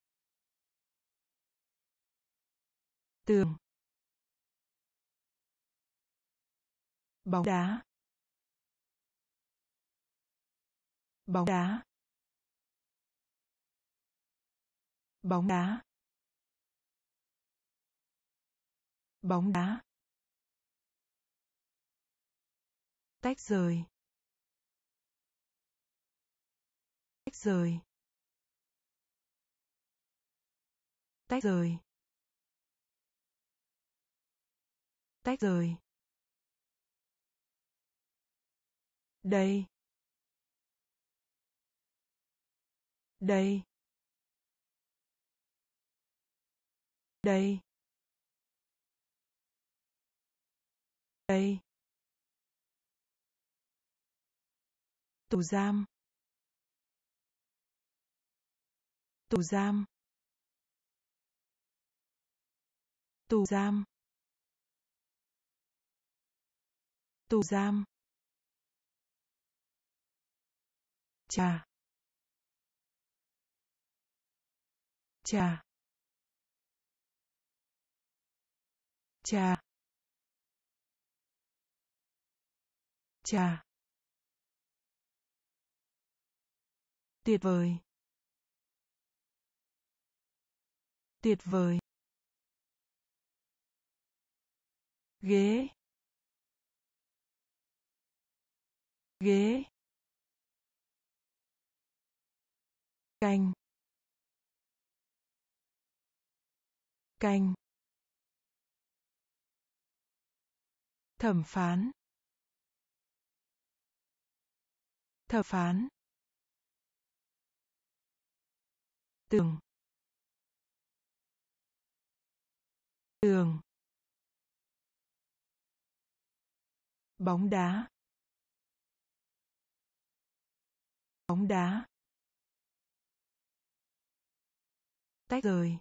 tường, bóng đá, bóng đá, bóng đá, bóng đá, tách rời, tách rời, tách rời, tách rời, đây, đây, đây, đây, tù giam, tù giam, tù giam, tù giam, trà, trà, trà, trà, tuyệt vời, tuyệt vời, ghế, ghế, canh, canh, thẩm phán, thẩm phán, tường, tường, bóng đá, bóng đá, tách rời,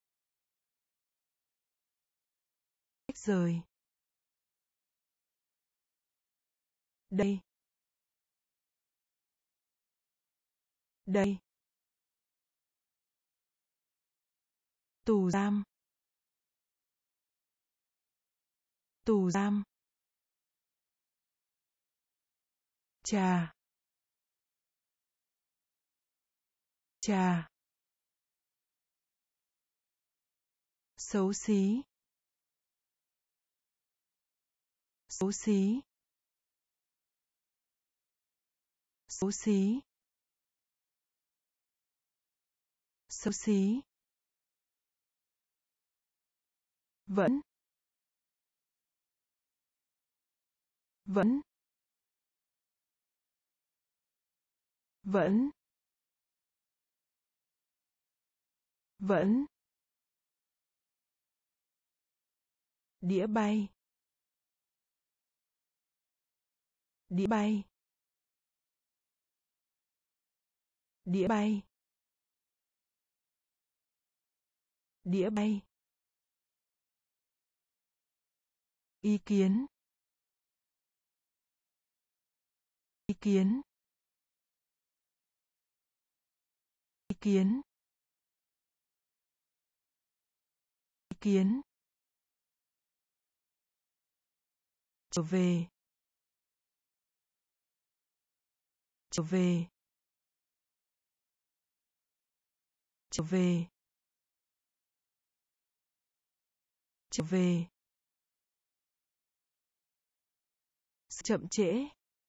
tách rời, đây, đây, tù giam, tù giam, trà, trà, xấu xí, xấu xí, xấu xí, xấu xí, vẫn, vẫn, vẫn, vẫn, đĩa bay, đĩa bay, đĩa bay, đĩa bay, ý kiến, ý kiến, ý kiến, kiến, trở về, trở về, trở về, trở về, sự chậm trễ,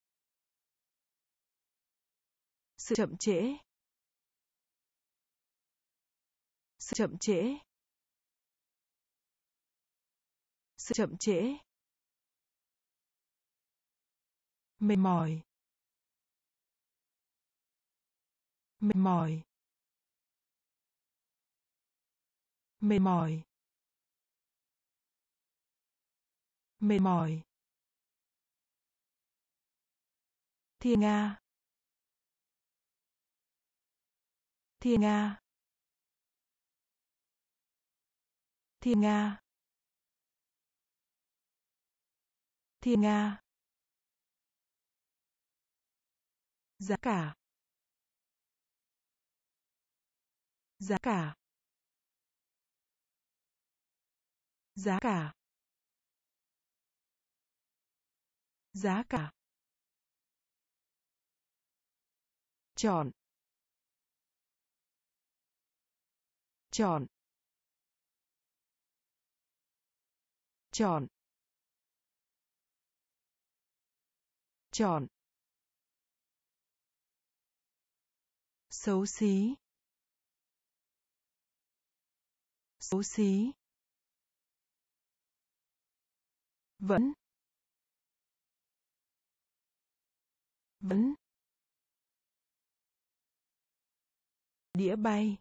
sự chậm trễ, sự chậm trễ, sự chậm trễ, mệt mỏi, mệt mỏi, mệt mỏi, mệt mỏi, thiên nga, thiên nga, thiên nga, thiên nga, giá cả, giá cả, giá cả, giá cả, chọn, chọn, chọn, chọn, xấu xí, xấu xí, vẫn, vẫn, đĩa bay,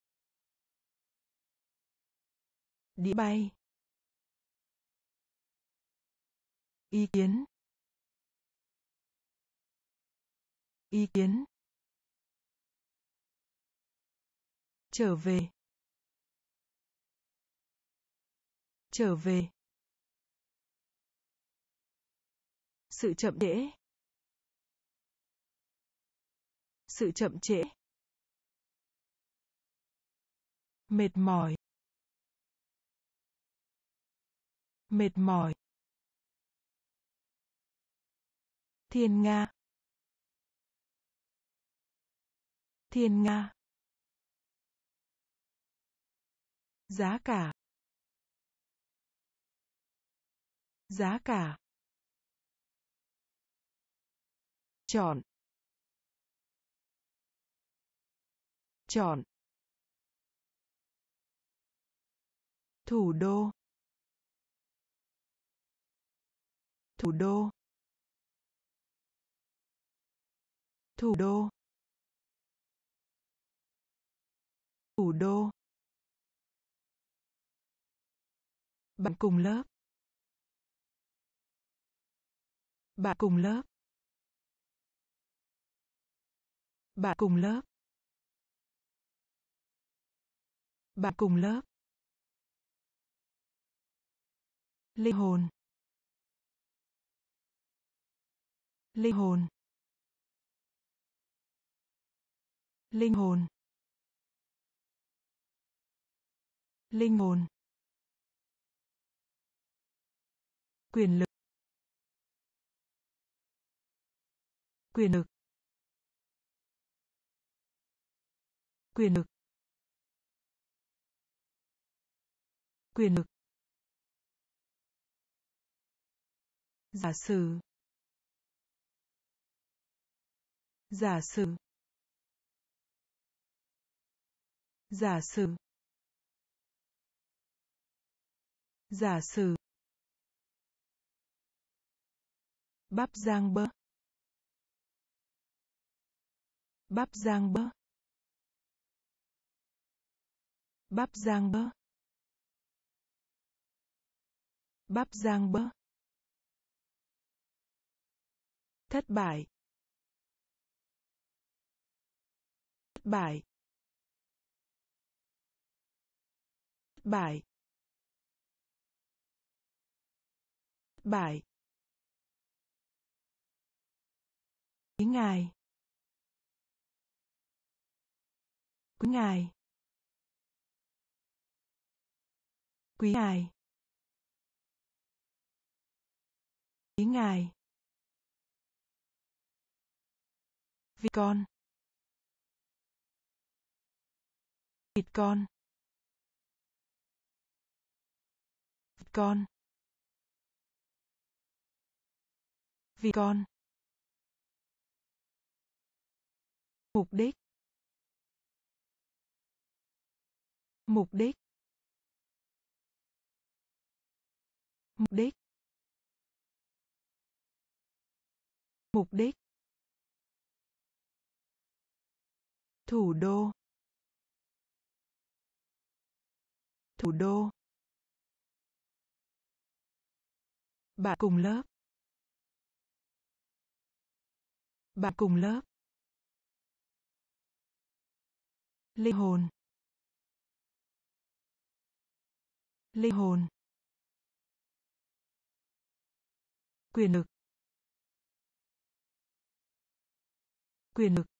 đĩa bay, ý kiến, ý kiến, trở về, trở về, sự chậm trễ, sự chậm trễ, mệt mỏi, mệt mỏi, thiên nga, thiên nga, giá cả, giá cả, chọn, chọn, thủ đô, thủ đô, thủ đô, thủ đô, bạn cùng lớp, bạn cùng lớp, bạn cùng lớp, bạn cùng lớp, linh hồn, linh hồn, linh hồn, linh hồn, quyền lực, quyền lực, quyền lực, quyền lực, giả sử, giả sử, giả sử, giả sử, bắp rang bơ, bắp rang bơ, bắp rang bơ, bắp rang bơ, thất bại, thất bại, thất bại, thất bại, quý ngài, quý ngài, Quý ngài. Quý ngài. Vịt con. Vịt con. Vịt con. Vịt con. Mục đích. Mục đích. Mục đích. Mục đích. Thủ đô. Thủ đô. Bạn cùng lớp. Bạn cùng lớp. Linh hồn. Linh hồn. Quyền lực. Quyền lực.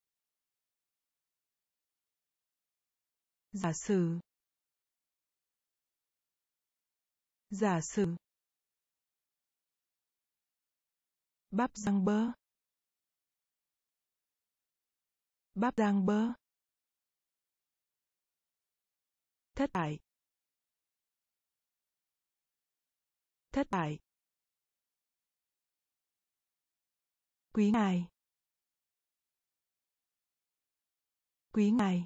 Giả sử. Giả sử. Bắp rang bơ. Bắp rang bơ. Thất bại. Thất bại. Quý ngài. Quý ngài.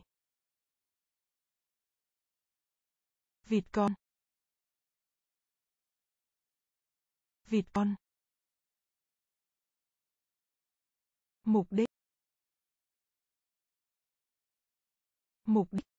Vịt con. Vịt con. Mục đích. Mục đích.